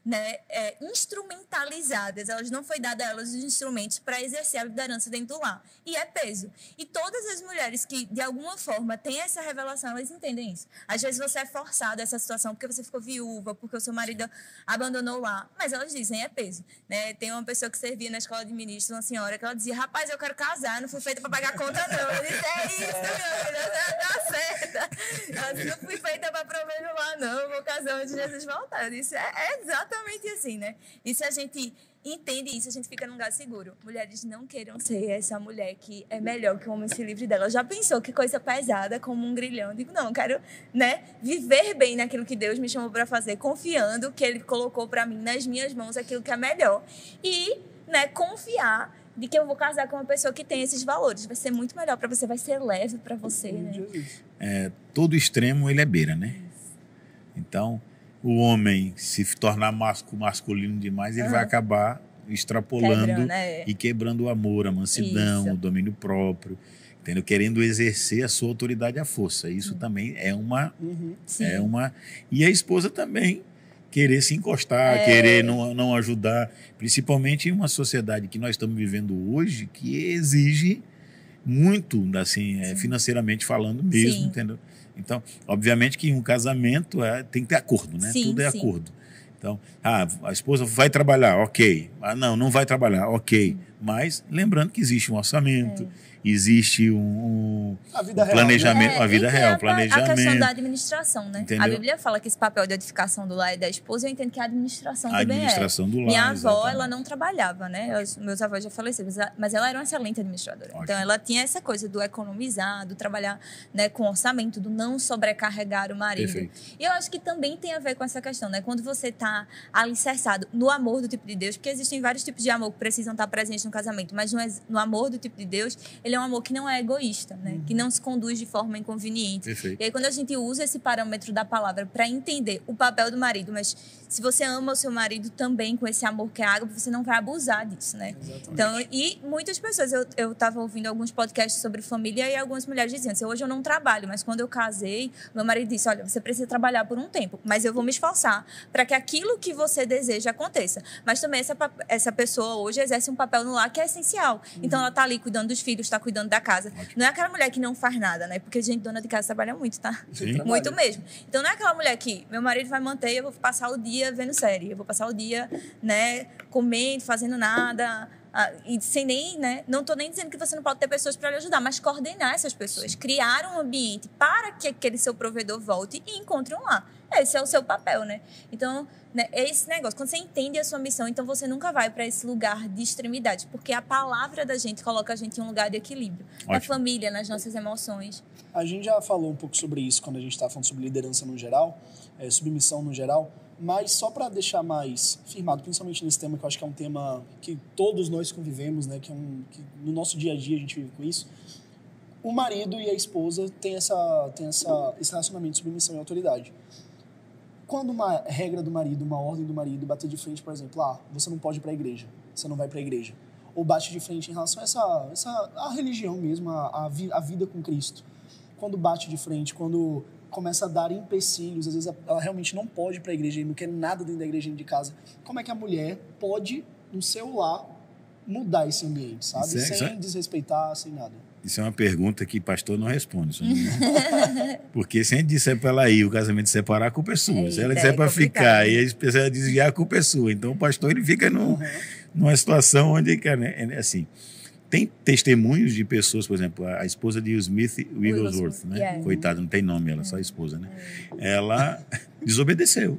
né, é, instrumentalizadas, elas não foi dada a elas os instrumentos para exercer a liderança dentro do lar. E é peso. E todas as mulheres que, de alguma forma, têm essa revelação, elas entendem isso. Às vezes você é forçado a essa situação porque você ficou viúva, porque o seu marido abandonou o lar. Mas elas dizem, é peso. Né? Tem uma pessoa que servia na escola de ministros, uma senhora, que ela dizia, rapaz, eu quero casar, não fui feita para pagar conta, não. Eu disse, é isso, meu filho, você tá certa. Ela disse, não fui feita para prover no lar, não, eu vou casar antes de Jesus voltar. Eu disse, é, é exatamente Exatamente assim, né? E se a gente entende isso, a gente fica num lugar seguro. Mulheres não queiram ser essa mulher que é melhor que o homem se livre dela. Já pensou que coisa pesada, como um grilhão? Eu digo, não, eu quero, né, viver bem naquilo que Deus me chamou para fazer, confiando que Ele colocou para mim, nas minhas mãos, aquilo que é melhor. E, né, confiar de que eu vou casar com uma pessoa que tem esses valores. Vai ser muito melhor para você, vai ser leve para você, né? É, todo extremo, ele é beira, né? Então, o homem, se tornar masculino demais, ele uhum. vai acabar extrapolando Quebrando, né? e quebrando o amor, a mansidão, Isso. o domínio próprio, entendeu? Querendo exercer a sua autoridade à força. Isso uhum. também é uma, uhum. é uma... E a esposa também querer se encostar, é. querer não, não ajudar, principalmente em uma sociedade que nós estamos vivendo hoje, que exige muito, assim, é, financeiramente falando mesmo, Sim. entendeu? Então, obviamente que em um casamento é, tem que ter acordo, né? Sim, Tudo é sim. acordo. Então, ah, a esposa vai trabalhar, ok. Ah, não, não vai trabalhar, ok. Mas lembrando que existe um orçamento, é. existe um, a vida um planejamento, real, né? a vida é, real, a, planejamento. A questão da administração, né? Entendeu? A Bíblia fala que esse papel de edificação do lar e da esposa, eu entendo que a administração a também administração é. do lar, Minha avó, exatamente. ela não trabalhava, né? Os meus avós já faleceram, mas ela era uma excelente administradora. Ótimo. Então, ela tinha essa coisa do economizar, do trabalhar, né, com orçamento, do não sobrecarregar o marido. Perfeito. E eu acho que também tem a ver com essa questão, né? Quando você está alicerçado no amor do tipo de Deus, porque existem vários tipos de amor que precisam estar presentes no casamento, mas no, no amor do tipo de Deus, ele é um amor que não é egoísta, né? Uhum. Que não se conduz de forma inconveniente. Perfeito. E aí, quando a gente usa esse parâmetro da palavra para entender o papel do marido, mas se você ama o seu marido também com esse amor que é água, você não vai abusar disso, né? Exatamente. Então, e muitas pessoas, eu, eu tava ouvindo alguns podcasts sobre família e algumas mulheres diziam assim, hoje eu não trabalho, mas quando eu casei, meu marido disse, olha, você precisa trabalhar por um tempo, mas eu vou me esforçar para que aquilo que você deseja aconteça. Mas também essa, essa pessoa hoje exerce um papel no lar que é essencial. Uhum. Então, ela tá ali cuidando dos filhos, tá cuidando da casa. Ótimo. Não é aquela mulher que não faz nada, né? Porque a gente, dona de casa, trabalha muito, tá? Sim. Muito mesmo. Então, não é aquela mulher que meu marido vai manter e eu vou passar o dia vendo série. Eu vou passar o dia, né, comendo, fazendo nada... Ah, e sem nem, né? Não estou nem dizendo que você não pode ter pessoas para lhe ajudar, mas coordenar essas pessoas, criar um ambiente para que aquele seu provedor volte e encontre um lar. Esse é o seu papel, né? Então, né, é esse negócio. Quando você entende a sua missão, então você nunca vai para esse lugar de extremidade, porque a palavra da gente coloca a gente em um lugar de equilíbrio. Ótimo. Na família, nas nossas emoções. A gente já falou um pouco sobre isso quando a gente estava falando sobre liderança no geral, é, submissão no geral. Mas só para deixar mais firmado, principalmente nesse tema, que eu acho que é um tema que todos nós convivemos, né? Que, é um, que no nosso dia a dia a gente vive com isso. O marido e a esposa têm, essa, têm essa, esse relacionamento de submissão e autoridade. Quando uma regra do marido, uma ordem do marido bater de frente, por exemplo, ah, você não pode ir para a igreja, você não vai para a igreja. Ou bate de frente em relação a essa, essa a religião mesmo, a, a, vi, a vida com Cristo. Quando bate de frente, quando... começa a dar empecilhos, às vezes ela realmente não pode ir para a igreja, não quer nada dentro da igreja, dentro de casa. Como é que a mulher pode, no seu lar, mudar esse ambiente, sabe? Isso é, sem isso é, desrespeitar, sem nada. Isso é uma pergunta que pastor não responde. Porque se a gente disser para ela ir, o casamento separar, a culpa é sua. É, se ela disser é para ficar e a esposa desviar, a culpa é sua. Então o pastor ele fica num, uhum. numa situação onde, cara, é assim... Tem testemunhos de pessoas, por exemplo, a esposa de Will Smith, Wigglesworth, né? Yeah. Coitada, não tem nome, ela é só esposa, né? Ela desobedeceu.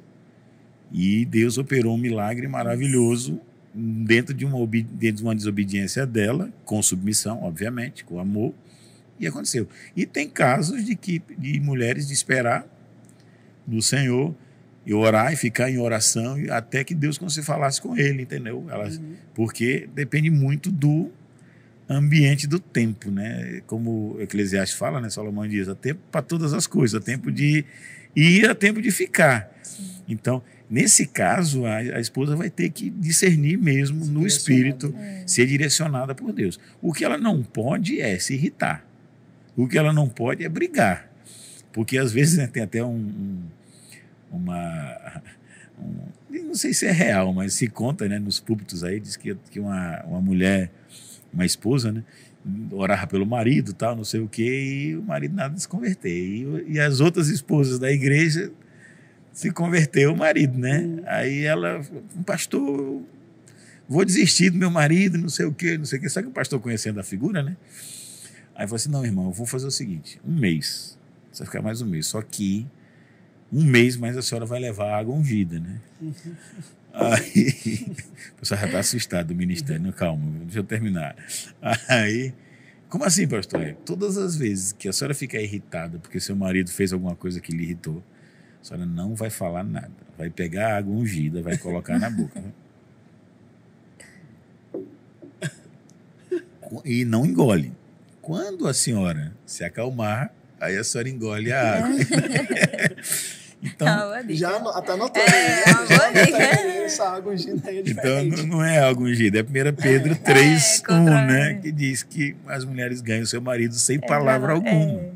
E Deus operou um milagre maravilhoso dentro de, uma, dentro de uma desobediência dela, com submissão, obviamente, com amor, e aconteceu. E tem casos de, que, de mulheres de esperar no Senhor e orar e ficar em oração até que Deus se falasse com ele, entendeu? Elas, uhum. Porque depende muito do ambiente do tempo, né? Como o Eclesiastes fala, né? Salomão diz, há tempo para todas as coisas, há tempo de ir, há tempo de ficar. Sim. Então, nesse caso, a, a esposa vai ter que discernir mesmo no espírito, é. ser direcionada por Deus. O que ela não pode é se irritar. O que ela não pode é brigar. Porque, às vezes, né, tem até um, um, uma, um, não sei se é real, mas se conta, né, nos púlpitos aí, diz que, que uma, uma mulher, uma esposa, né, orava pelo marido, tal, não sei o quê, e o marido nada de se converter. E, e as outras esposas da igreja se converteu o marido, né? Hum. Aí ela, um pastor, vou desistir do meu marido, não sei o quê, não sei o quê. Só que o pastor conhecendo a figura, né? Aí falou assim, não, irmão, eu vou fazer o seguinte, um mês, você vai ficar mais um mês, só que um mês mais a senhora vai levar água ungida, né? Uhum. Aí, o pessoal já está assustado do ministério, uhum. Calma, deixa eu terminar. Aí, como assim, pastor? É, todas as vezes que a senhora ficar irritada porque seu marido fez alguma coisa que lhe irritou, a senhora não vai falar nada, vai pegar a água ungida, vai colocar na boca. Né? E não engole. Quando a senhora se acalmar, aí a senhora engole a água. Então, já está anotando. É, é essa água ungida aí é então, não, não é água ungida, é primeira Pedro três, um, né? Que diz que as mulheres ganham seu marido sem é, palavra alguma. É.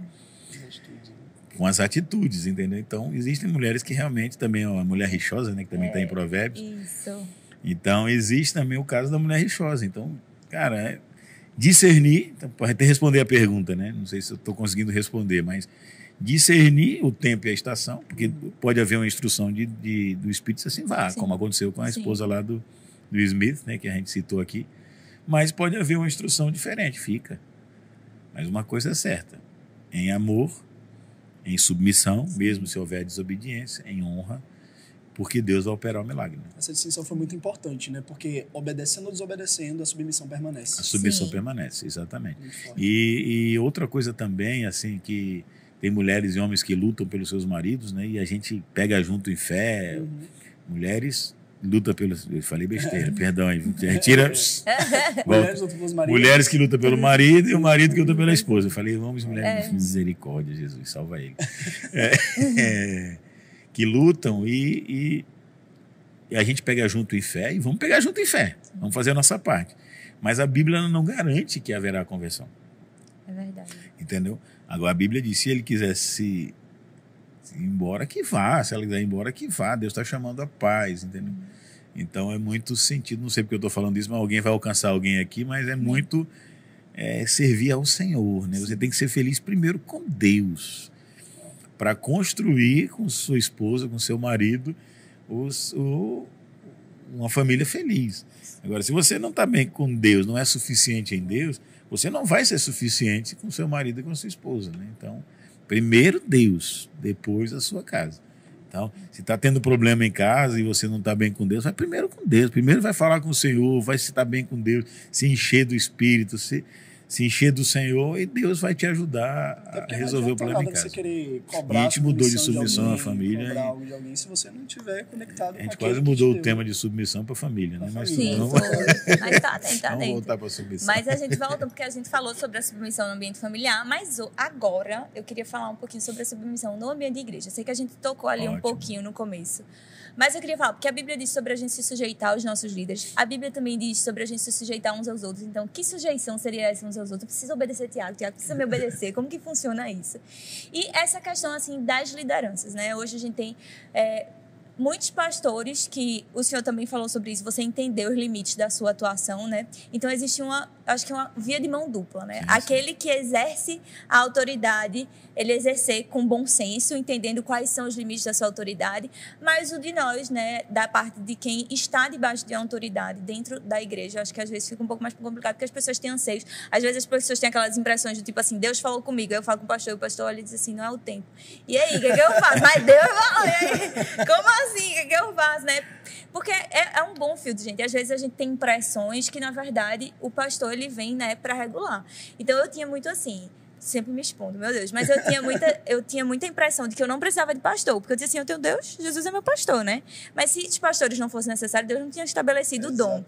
Com as atitudes, entendeu? Então, existem mulheres que realmente também, a mulher rixosa, né? Que também está é, em Provérbios. Isso. Então, existe também o caso da mulher rixosa. Então, cara, é discernir, então, para até responder a pergunta, né? Não sei se eu estou conseguindo responder, mas discernir o tempo e a estação, porque pode haver uma instrução de, de, do Espírito assim, vá, Sim. como aconteceu com a esposa Sim. lá do, do Smith, né, que a gente citou aqui, mas pode haver uma instrução diferente, fica. Mas uma coisa é certa, em amor, em submissão, Sim. mesmo se houver desobediência, em honra, porque Deus vai operar o milagre. Né? Essa distinção foi muito importante, né? Porque obedecendo ou desobedecendo, a submissão permanece. A submissão Sim. permanece, exatamente. E, e outra coisa também, assim, que tem mulheres e homens que lutam pelos seus maridos, né? E a gente pega junto em fé. Uhum. Mulheres lutam pelos... Eu falei besteira, perdão. A gente retira... mulheres, lutam pelos maridos. Mulheres que lutam pelo marido e o marido que luta pela esposa. Eu falei, vamos, mulheres, é. misericórdia, Jesus, salva ele. É, é, que lutam e, e, e a gente pega junto em fé e vamos pegar junto em fé. Vamos fazer a nossa parte. Mas a Bíblia não garante que haverá conversão. É verdade. Entendeu? Agora, a Bíblia diz, se ele quiser se, se ir embora, que vá. Se ela quiser ir embora, que vá. Deus está chamando a paz, entendeu? Hum. Então, é muito sentido, não sei porque eu estou falando isso, mas alguém vai alcançar alguém aqui, mas é muito é, servir ao Senhor, né? Você tem que ser feliz primeiro com Deus, para construir com sua esposa, com seu marido, os, o, uma família feliz. Agora, se você não está bem com Deus, não é suficiente em Deus, você não vai ser suficiente com seu marido e com sua esposa. Né? Então, primeiro Deus, depois a sua casa. Então, se está tendo problema em casa e você não está bem com Deus, vai primeiro com Deus. Primeiro vai falar com o Senhor, vai se estar bem com Deus, se encher do Espírito, se, se encher do Senhor e Deus vai te ajudar a resolver o problema em casa. Você querer cobrar e a gente mudou de submissão à família. Cobrar algo de alguém, se você não estiver conectado com a gente quase mudou o tema de submissão para a família, né? Mas Sim, não... foi. Mas tá dentro, tá Vamos dentro. voltar para a submissão. Mas a gente volta porque a gente falou sobre a submissão no ambiente familiar, mas agora eu queria falar um pouquinho sobre a submissão no ambiente de igreja. Eu sei que a gente tocou ali Ótimo. um pouquinho no começo. Mas eu queria falar, porque a Bíblia diz sobre a gente se sujeitar aos nossos líderes. A Bíblia também diz sobre a gente se sujeitar uns aos outros. Então, que sujeição seria essa uns aos outros? Eu preciso obedecer Tiago, Tiago precisa me obedecer. Como que funciona isso? E essa questão, assim, das lideranças, né? Hoje a gente tem é, muitos pastores que... O senhor também falou sobre isso, você entendeu os limites da sua atuação, né? Então, existe uma... Acho que é uma via de mão dupla, né? Sim, sim. Aquele que exerce a autoridade, ele exercer com bom senso, entendendo quais são os limites da sua autoridade, mas o de nós, né, da parte de quem está debaixo de uma autoridade dentro da igreja, acho que às vezes fica um pouco mais complicado, porque as pessoas têm anseios. Às vezes as pessoas têm aquelas impressões do tipo assim, Deus falou comigo, aí eu falo com o pastor, e o pastor olha e diz assim, não é o tempo. E aí, o que, que eu faço? Mas Deus falou, e aí? Como assim? O que, que eu faço, né? Porque é, é um bom filtro, gente. Às vezes a gente tem impressões que, na verdade, o pastor, ele vem, né, para regular. Então, eu tinha muito assim... Sempre me expondo, meu Deus. Mas eu tinha, muita, eu tinha muita impressão de que eu não precisava de pastor. Porque eu dizia assim, eu tenho Deus, Jesus é meu pastor, né? Mas se os pastores não fossem necessários, Deus não tinha estabelecido o dom.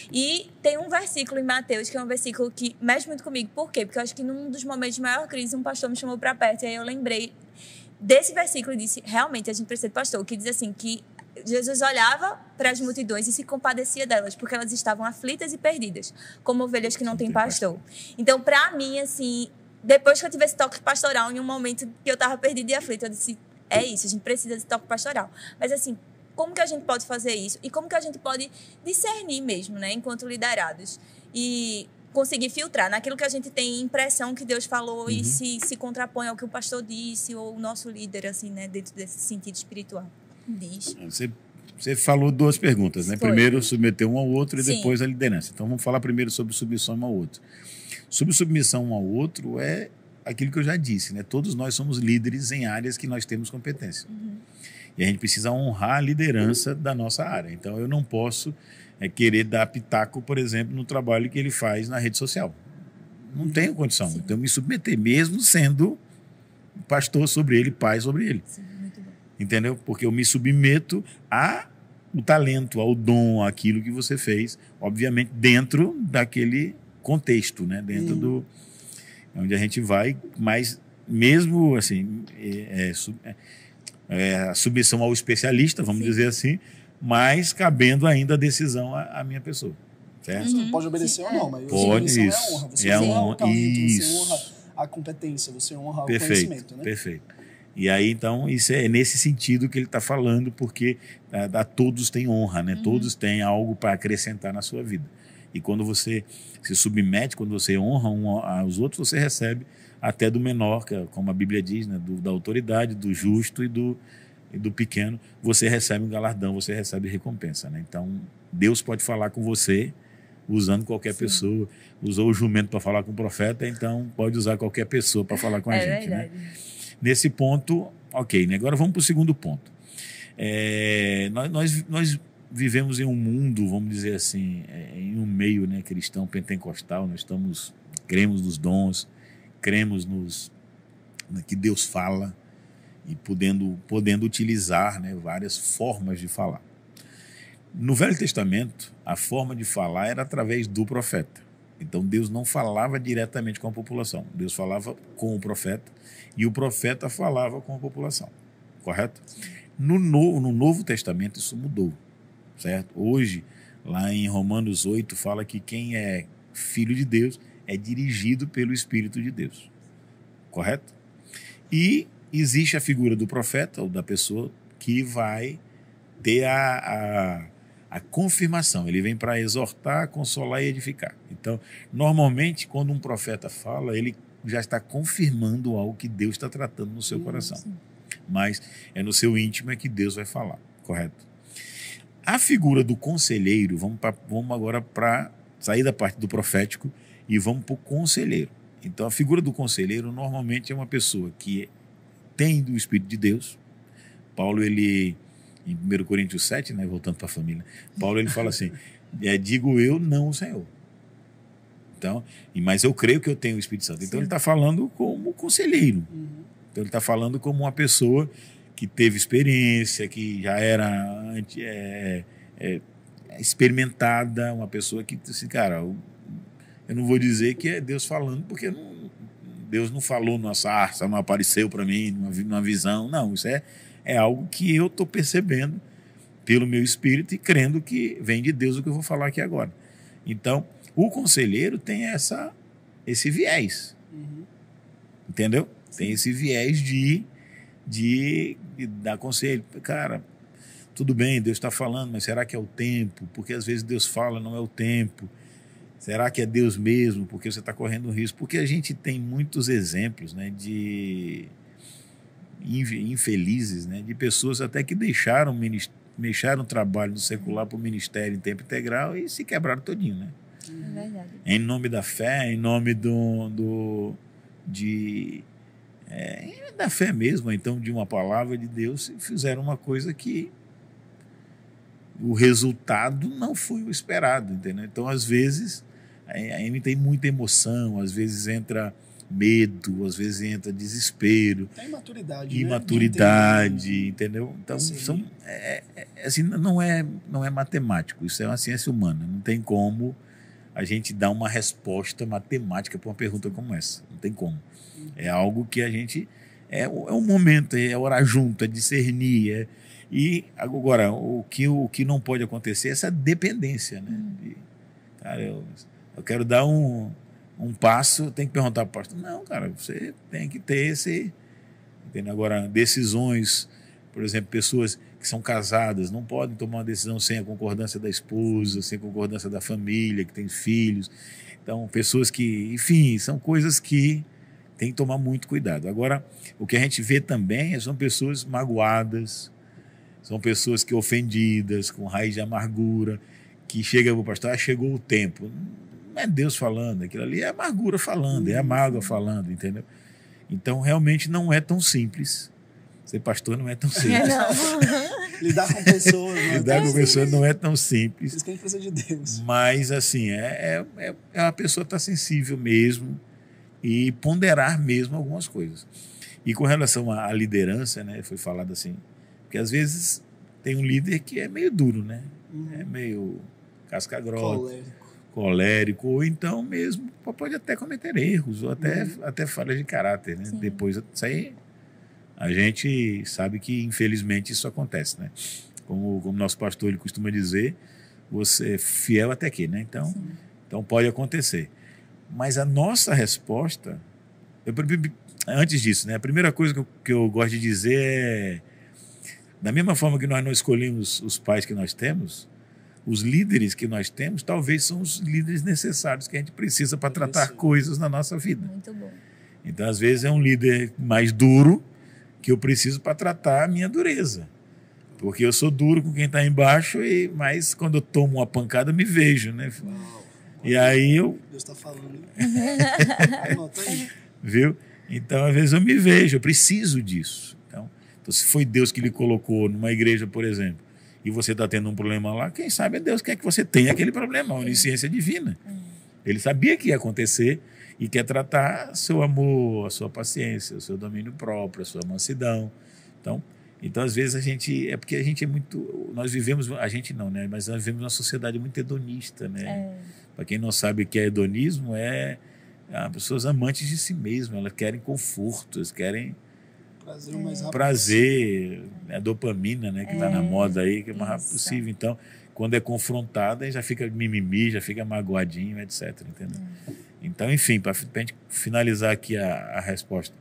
E tem um versículo em Mateus, que é um versículo que mexe muito comigo. Por quê? Porque eu acho que num dos momentos de maior crise, um pastor me chamou para perto. E aí eu lembrei desse versículo e disse, realmente, a gente precisa de pastor. Que diz assim, que Jesus olhava para as multidões e se compadecia delas, porque elas estavam aflitas e perdidas, como ovelhas que não têm pastor. Então, para mim, assim... Depois que eu tive esse toque pastoral, em um momento que eu estava perdida e aflita, eu disse, é isso, a gente precisa desse toque pastoral. Mas, assim, como que a gente pode fazer isso e como que a gente pode discernir mesmo, né, enquanto liderados. E conseguir filtrar naquilo que a gente tem impressão que Deus falou uhum. e se, se contrapõe ao que o pastor disse ou o nosso líder, assim, né, dentro desse sentido espiritual. Diz. Você, você falou duas perguntas, né? Foi. Primeiro, submeter um ao outro e Sim. depois a liderança. Então, vamos falar primeiro sobre submissão um ao outro. Sobre submissão um ao outro é aquilo que eu já disse, né? Todos nós somos líderes em áreas que nós temos competência. Uhum. E a gente precisa honrar a liderança da nossa área. Então, eu não posso é, querer dar pitaco, por exemplo, no trabalho que ele faz na rede social. Não tenho condição. Sim. Então, me submeter, mesmo sendo pastor sobre ele, pai sobre ele. Sim, muito bom. Entendeu? Porque eu me submeto ao talento, ao dom, àquilo que você fez, obviamente, dentro daquele contexto, né? Dentro hum. do... onde a gente vai, mas mesmo assim... É, é, É, a submissão ao especialista, vamos Sim. dizer assim, mas cabendo ainda a decisão à, à minha pessoa. Certo? Você não pode obedecer ou não, mas pode, isso. é honra. Você é honra um, o talento, isso. você honra a competência, você honra perfeito, o conhecimento. Né? Perfeito. E aí, então, isso é nesse sentido que ele está falando, porque a, a todos têm honra, né? Uhum. Todos têm algo para acrescentar na sua vida. E quando você se submete, quando você honra um aos outros, você recebe até do menor, como a Bíblia diz, né? do, da autoridade, do justo e do, e do pequeno, você recebe um galardão, você recebe recompensa. Né? Então, Deus pode falar com você usando qualquer Sim. pessoa. Usou o jumento para falar com o profeta, então pode usar qualquer pessoa para falar com a é gente. Né? Nesse ponto, ok. Né? Agora vamos para o segundo ponto. É, nós, nós, nós vivemos em um mundo, vamos dizer assim, em um meio, né, cristão pentecostal, nós estamos, cremos nos dons, cremos nos, né, que Deus fala e podendo, podendo utilizar, né, várias formas de falar. No Velho Testamento, a forma de falar era através do profeta. Então, Deus não falava diretamente com a população. Deus falava com o profeta e o profeta falava com a população. Correto? No, no, no Novo Testamento, isso mudou. Certo? Hoje, lá em Romanos oito, fala que quem é filho de Deus é dirigido pelo Espírito de Deus. Correto? E existe a figura do profeta, ou da pessoa, que vai ter a, a, a confirmação. Ele vem para exortar, consolar e edificar. Então, normalmente, quando um profeta fala, ele já está confirmando algo que Deus está tratando no seu sim, coração. Sim. Mas é no seu íntimo é que Deus vai falar. Correto? A figura do conselheiro, vamos, pra, vamos agora para sair da parte do profético e vamos para o conselheiro. Então, a figura do conselheiro normalmente é uma pessoa que tem do Espírito de Deus. Paulo, ele, em primeiro Coríntios sete, né, voltando para a família, Paulo ele fala assim, é, digo eu, não o Senhor. Então, mas eu creio que eu tenho o Espírito Santo. Então, Sim. ele está falando como conselheiro. Uhum. Então, ele está falando como uma pessoa que teve experiência, que já era é, é, experimentada, uma pessoa que, assim, cara, eu, eu não vou dizer que é Deus falando, porque não, Deus não falou numa sarça, não apareceu para mim numa, numa visão. Não, isso é, é algo que eu estou percebendo pelo meu espírito e crendo que vem de Deus o que eu vou falar aqui agora. Então, o conselheiro tem essa, esse viés. Uhum. Entendeu? Sim. Tem esse viés de, de, de dar conselho. Cara, tudo bem, Deus está falando, mas será que é o tempo? Porque às vezes Deus fala, não é o tempo. Será que é Deus mesmo? Porque você está correndo um risco. Porque a gente tem muitos exemplos, né, de infelizes, né, de pessoas até que deixaram, deixaram o trabalho do secular para o ministério em tempo integral e se quebraram todinho, né? É verdade. Em nome da fé, em nome do, do, de, é, da fé mesmo, então, de uma palavra de Deus, fizeram uma coisa que o resultado não foi o esperado, entendeu? Então, às vezes, ainda tem muita emoção, às vezes entra medo, às vezes entra desespero. Tem imaturidade, imaturidade, né? Entendeu? Então, são, é, é, assim, não é, não é matemático, isso é uma ciência humana, não tem como a gente dar uma resposta matemática para uma pergunta como essa, não tem como. É algo que a gente, é, é um momento, é orar junto, é discernir, é, e agora, o que, o que não pode acontecer é essa dependência, né? De, cara, eu, eu quero dar um, um passo, eu tenho que perguntar para o pastor. Não, cara, você tem que ter esse... Entendeu? Agora, decisões, por exemplo, pessoas que são casadas não podem tomar uma decisão sem a concordância da esposa, sem a concordância da família, que tem filhos. Então, pessoas que, enfim, são coisas que tem que tomar muito cuidado. Agora, o que a gente vê também são pessoas magoadas, são pessoas que ofendidas, com raiz de amargura, que chega para o pastor, ah, chegou o tempo. Não é Deus falando, aquilo ali é amargura falando, é a mágoa falando, entendeu? Então, realmente não é tão simples. Ser pastor não é tão simples. Não. Lidar com pessoas. Não Lidar é com simples. pessoas não é tão simples. Por isso que a gente precisa de Deus. Mas, assim, é, é, é a pessoa estar sensível mesmo e ponderar mesmo algumas coisas. E com relação à liderança, né, foi falado assim, que às vezes tem um líder que é meio duro, né? Uhum. É meio casca-grossa, colérico. colérico, ou então mesmo pode até cometer erros, ou até, uhum. até falhas de caráter, né? Depois disso aí, a gente sabe que, infelizmente, isso acontece, né? Como o nosso pastor ele costuma dizer, você é fiel até aqui, né? Então, então pode acontecer. Mas a nossa resposta... Eu, antes disso, né? A primeira coisa que eu, que eu gosto de dizer é... Da mesma forma que nós não escolhemos os pais que nós temos, os líderes que nós temos, talvez são os líderes necessários que a gente precisa para tratar coisas na nossa vida. Muito bom. Então, às vezes, é um líder mais duro que eu preciso para tratar a minha dureza. Porque eu sou duro com quem está embaixo, e, mas quando eu tomo uma pancada, eu me vejo, né? Uau. E aí eu... Deus está falando. Anota aí. Viu? Então, às vezes, eu me vejo, eu preciso disso. Então, então, se foi Deus que lhe colocou numa igreja, por exemplo, e você está tendo um problema lá, quem sabe é Deus que quer que você tenha aquele problema, a onisciência divina. Ele sabia que ia acontecer e quer tratar seu amor, a sua paciência, o seu domínio próprio, a sua mansidão. Então, então, às vezes, a gente... É porque a gente é muito... Nós vivemos... A gente não, né? Mas nós vivemos uma sociedade muito hedonista, né? É. Para quem não sabe o que é hedonismo, é... As pessoas amantes de si mesmas, elas querem conforto, elas querem prazer, mais rápido. prazer, a dopamina, né, que está é, na moda aí, que é o mais rápido isso. possível. Então, quando é confrontada, já fica mimimi, já fica magoadinho, etcétera. Entendeu? É. Então, enfim, para a gente finalizar aqui a, a resposta,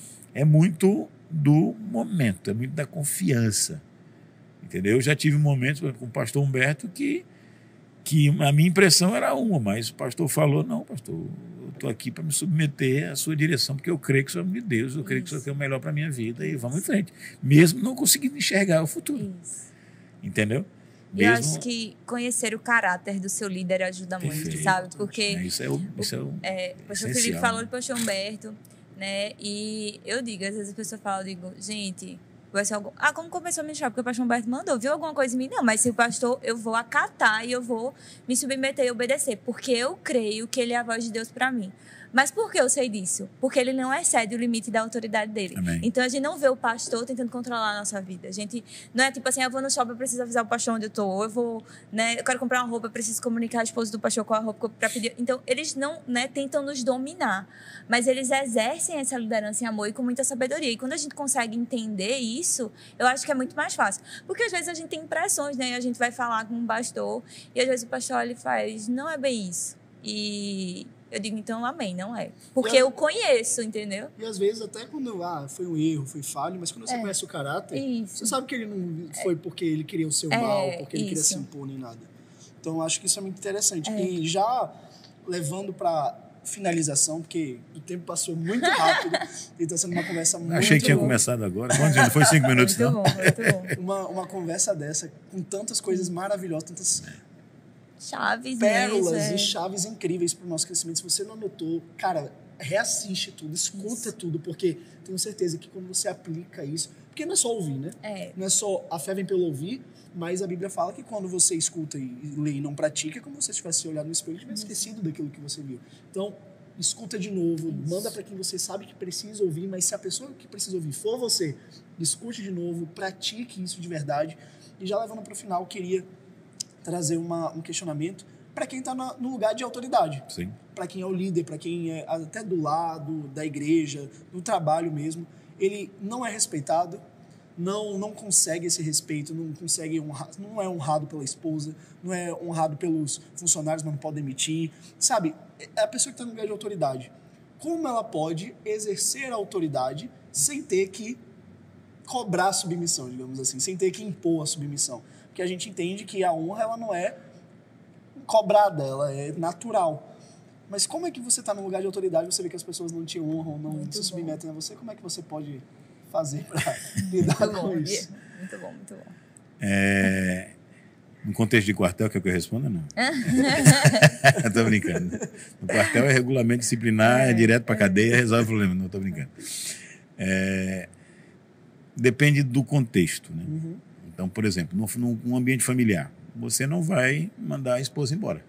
é muito do momento, é muito da confiança. Entendeu? Eu já tive momentos com o pastor Humberto que, que a minha impressão era uma, mas o pastor falou, não, pastor, estou aqui para me submeter à sua direção, porque eu creio que o Senhor é de Deus, eu creio Isso. que o Senhor quer o melhor para a minha vida, e vamos em frente. Mesmo não conseguindo enxergar o futuro. Isso. Entendeu? E eu acho que conhecer o caráter do seu líder ajuda Perfeito. muito, sabe? Porque é, isso é o, isso é o, é, o pastor Felipe falou do pastor Humberto, né? E eu digo, às vezes a pessoa fala, eu digo, gente... Vai ser algum... Ah, como começou a ministrar? Porque o pastor Humberto mandou. Viu alguma coisa em mim? Não, mas se o pastor, eu vou acatar e eu vou me submeter e obedecer. Porque eu creio que ele é a voz de Deus para mim. Mas por que eu sei disso? Porque ele não excede o limite da autoridade dele. Amém. Então, a gente não vê o pastor tentando controlar a nossa vida. A gente não é tipo assim, eu vou no shopping, eu preciso avisar o pastor onde eu tô. Ou eu vou, né, eu quero comprar uma roupa, eu preciso comunicar a esposa do pastor com a roupa para pedir. Então, eles não, né, tentam nos dominar. Mas eles exercem essa liderança em amor e com muita sabedoria. E quando a gente consegue entender isso, eu acho que é muito mais fácil. Porque às vezes a gente tem impressões, né? E a gente vai falar com um pastor e às vezes o pastor ele faz, não é bem isso. E... eu digo, então, amém, não é. Porque eu conheço, entendeu? E às vezes, até quando ah, foi um erro, foi falho, mas quando você é. conhece o caráter, isso. você sabe que ele não foi porque ele queria o seu é. mal, porque ele isso. queria se impor nem nada. Então, eu acho que isso é muito interessante. É. E já levando para finalização, porque o tempo passou muito rápido e está sendo uma conversa muito... Achei que tinha bom. começado agora. Quanto tempo? Foi cinco minutos, muito não? Bom, muito bom. uma, uma conversa dessa, com tantas coisas maravilhosas, tantas... chaves pérolas mesmo, é. e chaves incríveis para o nosso crescimento. Se você não anotou, cara, reassiste tudo, escuta isso. tudo, porque tenho certeza que quando você aplica isso, porque não é só ouvir, né? É. Não é só a fé vem pelo ouvir, mas a Bíblia fala que quando você escuta e lê e não pratica, é como se você tivesse olhado no espelho e tivesse esquecido daquilo que você viu. Então, escuta de novo, isso. manda para quem você sabe que precisa ouvir, mas se a pessoa que precisa ouvir for você, escute de novo, pratique isso de verdade. E já levando para o final, eu queria trazer uma, um questionamento para quem está no lugar de autoridade. Para quem é o líder, para quem é até do lado da igreja, no trabalho mesmo. Ele não é respeitado, não, não consegue esse respeito, não consegue honrar, não é honrado pela esposa, não é honrado pelos funcionários, mas não pode demitir. Sabe, é a pessoa que está no lugar de autoridade. Como ela pode exercer a autoridade sem ter que cobrar submissão, digamos assim, sem ter que impor a submissão. Porque a gente entende que a honra ela não é cobrada, ela é natural. Mas como é que você está num lugar de autoridade, você vê que as pessoas não te honram, não Muito se bom. submetem a você, como é que você pode fazer para lidar Muito com bom, isso? muito bom, muito bom. É, no contexto de quartel, quer que eu responda? Não. Estou brincando. No quartel é regulamento disciplinar, é, é direto para a cadeia, resolve o problema. Não, estou brincando. É, depende do contexto. Né? Uhum. Então, por exemplo, num, num ambiente familiar, você não vai mandar a esposa embora.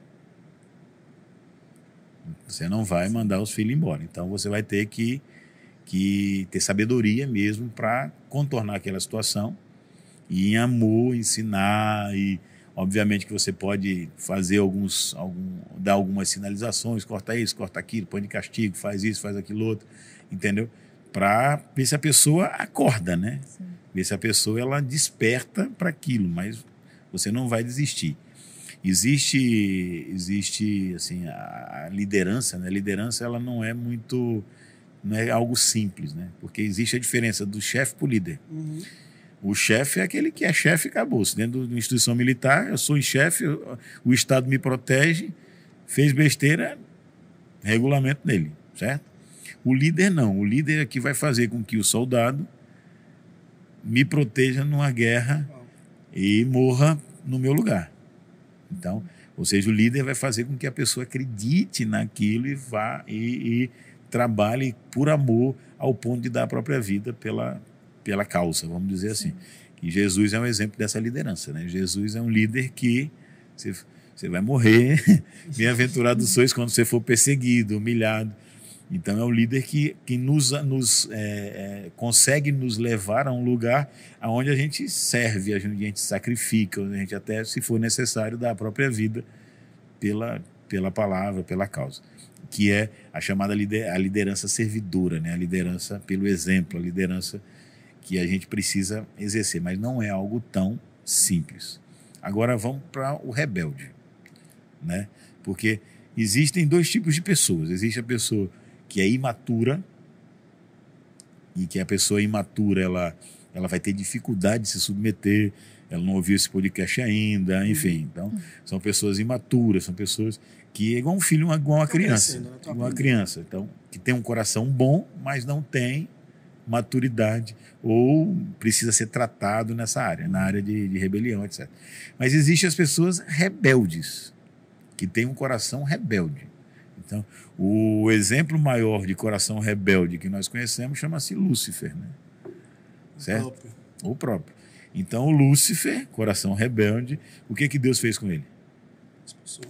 Você não vai mandar os filhos embora. Então, você vai ter que, que ter sabedoria mesmo para contornar aquela situação e, em amor, ensinar. E, obviamente, que você pode fazer alguns, algum, dar algumas sinalizações, corta isso, corta aquilo, põe de castigo, faz isso, faz aquilo outro, entendeu? Para ver se a pessoa acorda, né? Sim. Ver se a pessoa ela desperta para aquilo, mas você não vai desistir. Existe, existe assim, a liderança, né? A liderança ela não é muito, não é algo simples, né? Porque existe a diferença do chefe para o líder. Uhum. O chefe é aquele que é chefe e acabou-se. Dentro de uma instituição militar, eu sou chefe, o Estado me protege, fez besteira, regulamento dele, certo? O líder não. O líder é que vai fazer com que o soldado me proteja numa guerra e morra no meu lugar. Então, ou seja, o líder vai fazer com que a pessoa acredite naquilo e vá e, e trabalhe por amor ao ponto de dar a própria vida pela, pela causa, vamos dizer assim. E Jesus é um exemplo dessa liderança, né? Jesus é um líder que você, você vai morrer, bem-aventurado sois quando você for perseguido, humilhado. Então, é um líder que, que nos, nos, é, é, consegue nos levar a um lugar onde a gente serve, onde a gente sacrifica, onde a gente até, se for necessário, dá a própria vida pela, pela palavra, pela causa. Que é a chamada lider, a liderança servidora, né? A liderança pelo exemplo, a liderança que a gente precisa exercer. Mas não é algo tão simples. Agora, vamos para o rebelde, né? Porque existem dois tipos de pessoas. Existe a pessoa que é imatura, e que a pessoa imatura ela, ela vai ter dificuldade de se submeter, ela não ouviu esse podcast ainda, enfim. Então, são pessoas imaturas, são pessoas que é igual um filho, igual uma criança. Né? Igual uma criança. Então, que tem um coração bom, mas não tem maturidade, ou precisa ser tratado nessa área, na área de, de rebelião, etcétera. Mas existem as pessoas rebeldes, que têm um coração rebelde. Então, o exemplo maior de coração rebelde que nós conhecemos chama-se Lúcifer, né? Certo? O próprio. O próprio. Então, o Lúcifer, coração rebelde, o que que Deus fez com ele? Expulsou.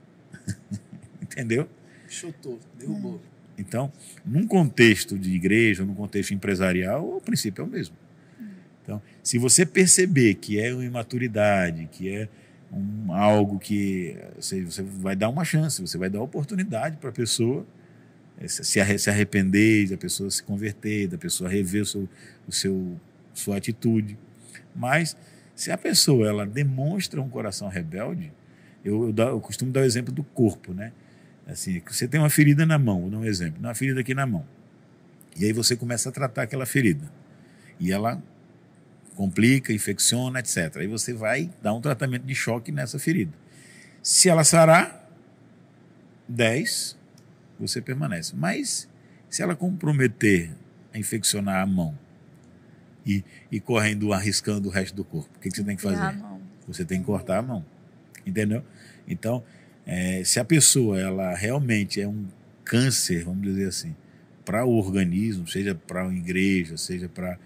Entendeu? Chutou, derrubou. Então, num contexto de igreja, num contexto empresarial, o princípio é o mesmo. Então, se você perceber que é uma imaturidade, que é Um, algo que você, você vai dar uma chance, você vai dar oportunidade para a pessoa se, arre, se arrepender, da pessoa se converter, da pessoa rever o seu, o seu, sua atitude. Mas se a pessoa ela demonstra um coração rebelde, eu, eu, dá, eu costumo dar o exemplo do corpo, né? Assim, você tem uma ferida na mão, vou dar um exemplo, uma ferida aqui na mão. E aí você começa a tratar aquela ferida. E ela complica, infecciona, etcétera. Aí você vai dar um tratamento de choque nessa ferida. Se ela sarar, dez, você permanece. Mas se ela comprometer a infeccionar a mão e, e correndo, arriscando o resto do corpo, o que, que você tem que fazer? Você tem que cortar a mão. Entendeu? Então, é, se a pessoa ela realmente é um câncer, vamos dizer assim, para o organismo, seja para uma igreja, seja para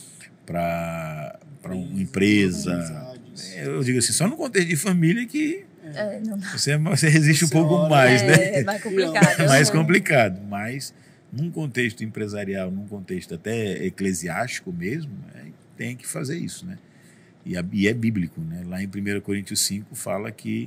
para uma empresa. Eu digo assim, só no contexto de família que é, não você, você resiste você um pouco mais, é, né? É mais complicado. É mais complicado, mas num contexto empresarial, num contexto até eclesiástico mesmo, é, tem que fazer isso, né? E, a, e é bíblico, né? Lá em primeira Coríntios cinco fala que,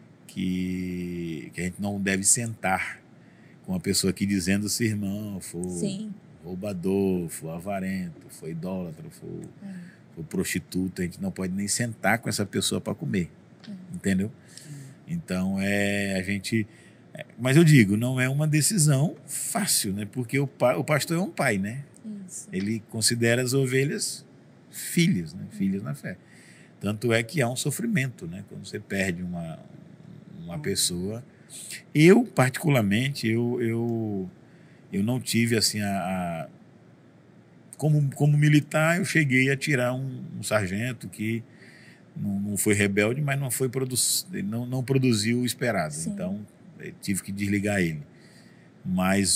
que, que a gente não deve sentar com uma pessoa aqui dizendo se irmão for... Sim. roubador, for avarento, for idólatra, for, uhum. for prostituta, a gente não pode nem sentar com essa pessoa para comer, uhum. entendeu? Uhum. Então, é, a gente... É, mas eu digo, não é uma decisão fácil, né? Porque o, pa, o pastor é um pai, né? Isso. Ele considera as ovelhas filhas, né? Filhas na fé. Tanto é que há um sofrimento, né? Quando você perde uma, uma pessoa. Eu, particularmente, eu, eu, eu não tive assim a, a como, como militar, eu cheguei a tirar um, um sargento que não, não foi rebelde, mas não foi produ não, não produziu o esperado. Sim. Então eu tive que desligar ele. Mas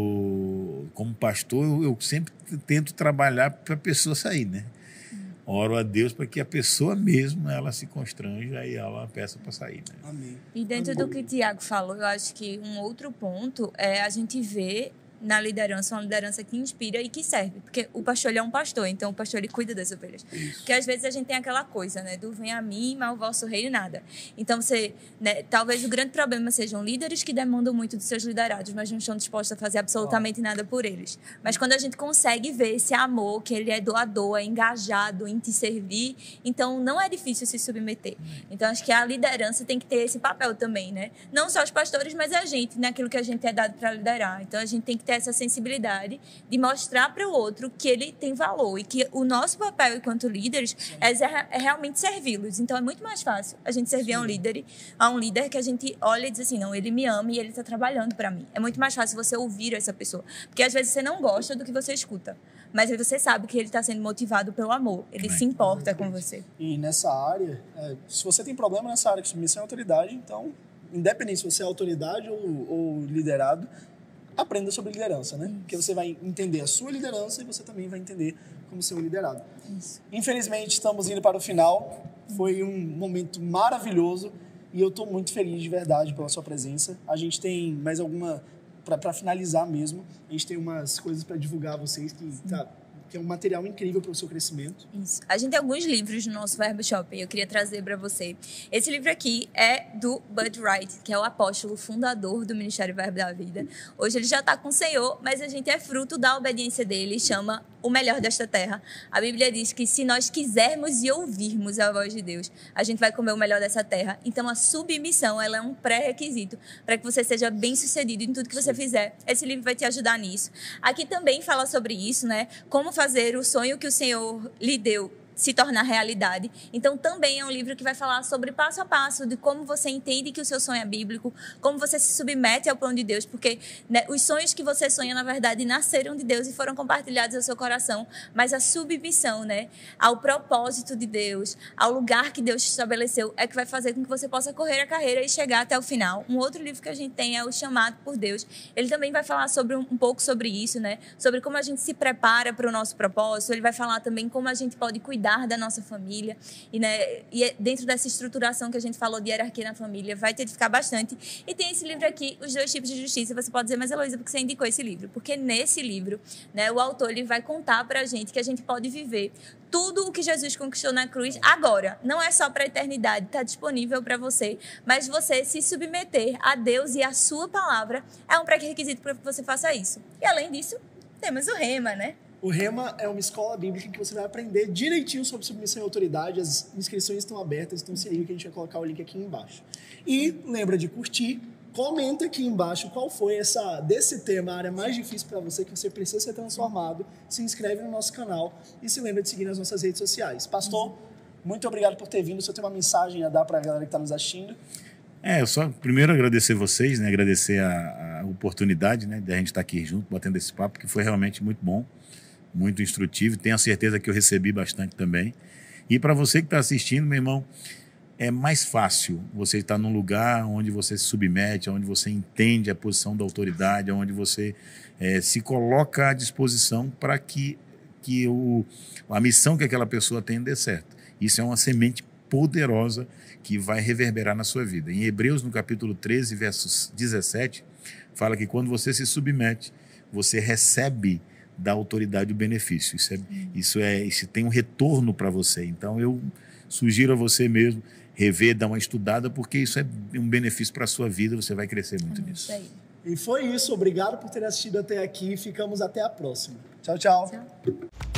o como pastor, eu, eu sempre tento trabalhar para a pessoa sair, né? Oro a Deus para que a pessoa mesmo ela se constranja e ela peça para sair. Né? Amém. E dentro Amém. do que o Tiago falou, eu acho que um outro ponto é a gente ver na liderança uma liderança que inspira e que serve. Porque o pastor ele é um pastor, então o pastor ele cuida das ovelhas. Isso. Porque às vezes a gente tem aquela coisa, né? Do vem a mim, mas o vosso reino nada. Então você, né, talvez o grande problema sejam líderes que demandam muito dos seus liderados, mas não estão dispostos a fazer absolutamente nada por eles. Mas quando a gente consegue ver esse amor, que ele é doador, é engajado em te servir, então não é difícil se submeter. Então acho que a liderança tem que ter esse papel também, né? Não só os pastores, mas a gente, naquilo que a gente é dado para liderar. Então a gente tem que ter essa sensibilidade de mostrar para o outro que ele tem valor e que o nosso papel enquanto líderes é, é realmente servi-los. Então é muito mais fácil a gente servir a um líder, a um líder que a gente olha e diz assim, não, ele me ama e ele está trabalhando para mim. É muito mais fácil você ouvir essa pessoa, porque às vezes você não gosta do que você escuta, mas você sabe que ele está sendo motivado pelo amor, ele se importa com você. E nessa área, é, se você tem problema nessa área de submissão e autoridade, então, independente se você é autoridade ou, ou liderado, aprenda sobre liderança, né? Isso. Porque você vai entender a sua liderança e você também vai entender como ser um liderado. Isso. Infelizmente, estamos indo para o final. Foi um momento maravilhoso e eu estou muito feliz de verdade pela sua presença. A gente tem mais alguma... Para finalizar mesmo, a gente tem umas coisas para divulgar a vocês que, tá, que é um material incrível para o seu crescimento. Isso. A gente tem alguns livros no nosso Verbo Shopping, eu queria trazer para você. Esse livro aqui é do Bud Wright, que é o apóstolo fundador do Ministério Verbo da Vida. Hoje ele já está com o Senhor, mas a gente é fruto da obediência dele, chama O Melhor desta Terra. A Bíblia diz que se nós quisermos e ouvirmos a voz de Deus, a gente vai comer o melhor dessa terra. Então a submissão, ela é um pré-requisito para que você seja bem-sucedido em tudo que você fizer. Esse livro vai te ajudar nisso. Aqui também fala sobre isso, né? Como fazer o sonho que o Senhor lhe deu se tornar realidade. Então, também é um livro que vai falar sobre passo a passo de como você entende que o seu sonho é bíblico, como você se submete ao plano de Deus, porque, né, os sonhos que você sonha, na verdade, nasceram de Deus e foram compartilhados ao seu coração, mas a submissão, né, ao propósito de Deus, ao lugar que Deus estabeleceu, é que vai fazer com que você possa correr a carreira e chegar até o final. Um outro livro que a gente tem é O Chamado por Deus. Ele também vai falar sobre um, um pouco sobre isso, né, sobre como a gente se prepara para o nosso propósito. Ele vai falar também como a gente pode cuidar da nossa família e, né, e dentro dessa estruturação que a gente falou de hierarquia na família, vai te edificar bastante. E tem esse livro aqui, Os Dois Tipos de Justiça. Você pode dizer, mas Heloísa, por que você indicou esse livro? Porque nesse livro, né, o autor ele vai contar pra gente que a gente pode viver tudo o que Jesus conquistou na cruz agora. Não é só para a eternidade, está disponível para você, mas você se submeter a Deus e a sua palavra é um pré-requisito para que você faça isso. E além disso, temos o Rema, né? O Rema é uma escola bíblica que você vai aprender direitinho sobre submissão e autoridade. As inscrições estão abertas, então se liga que a gente vai colocar o link aqui embaixo. E lembra de curtir, comenta aqui embaixo qual foi essa, desse tema, a área mais difícil para você, que você precisa ser transformado. Se inscreve no nosso canal e se lembra de seguir nas nossas redes sociais. Pastor, muito obrigado por ter vindo. Se eu tenho uma mensagem a dar para a galera que está nos assistindo. É, eu só primeiro agradecer vocês, né? Agradecer a, a oportunidade, né, de a gente estar aqui junto, batendo esse papo, que foi realmente muito bom. Muito instrutivo, tenho a certeza que eu recebi bastante também. E para você que está assistindo, meu irmão, é mais fácil você estar num lugar onde você se submete, onde você entende a posição da autoridade, onde você é, se coloca à disposição para que, que o, a missão que aquela pessoa tem dê certo. Isso é uma semente poderosa que vai reverberar na sua vida. Em Hebreus, no capítulo treze, versos dezessete, fala que quando você se submete, você recebe da autoridade o benefício. Isso, é, isso, é, isso tem um retorno para você. Então, eu sugiro a você mesmo rever, dar uma estudada, porque isso é um benefício para a sua vida, você vai crescer muito é nisso. Aí. E foi isso. Obrigado por ter assistido até aqui. Ficamos até a próxima. Tchau, tchau. Tchau.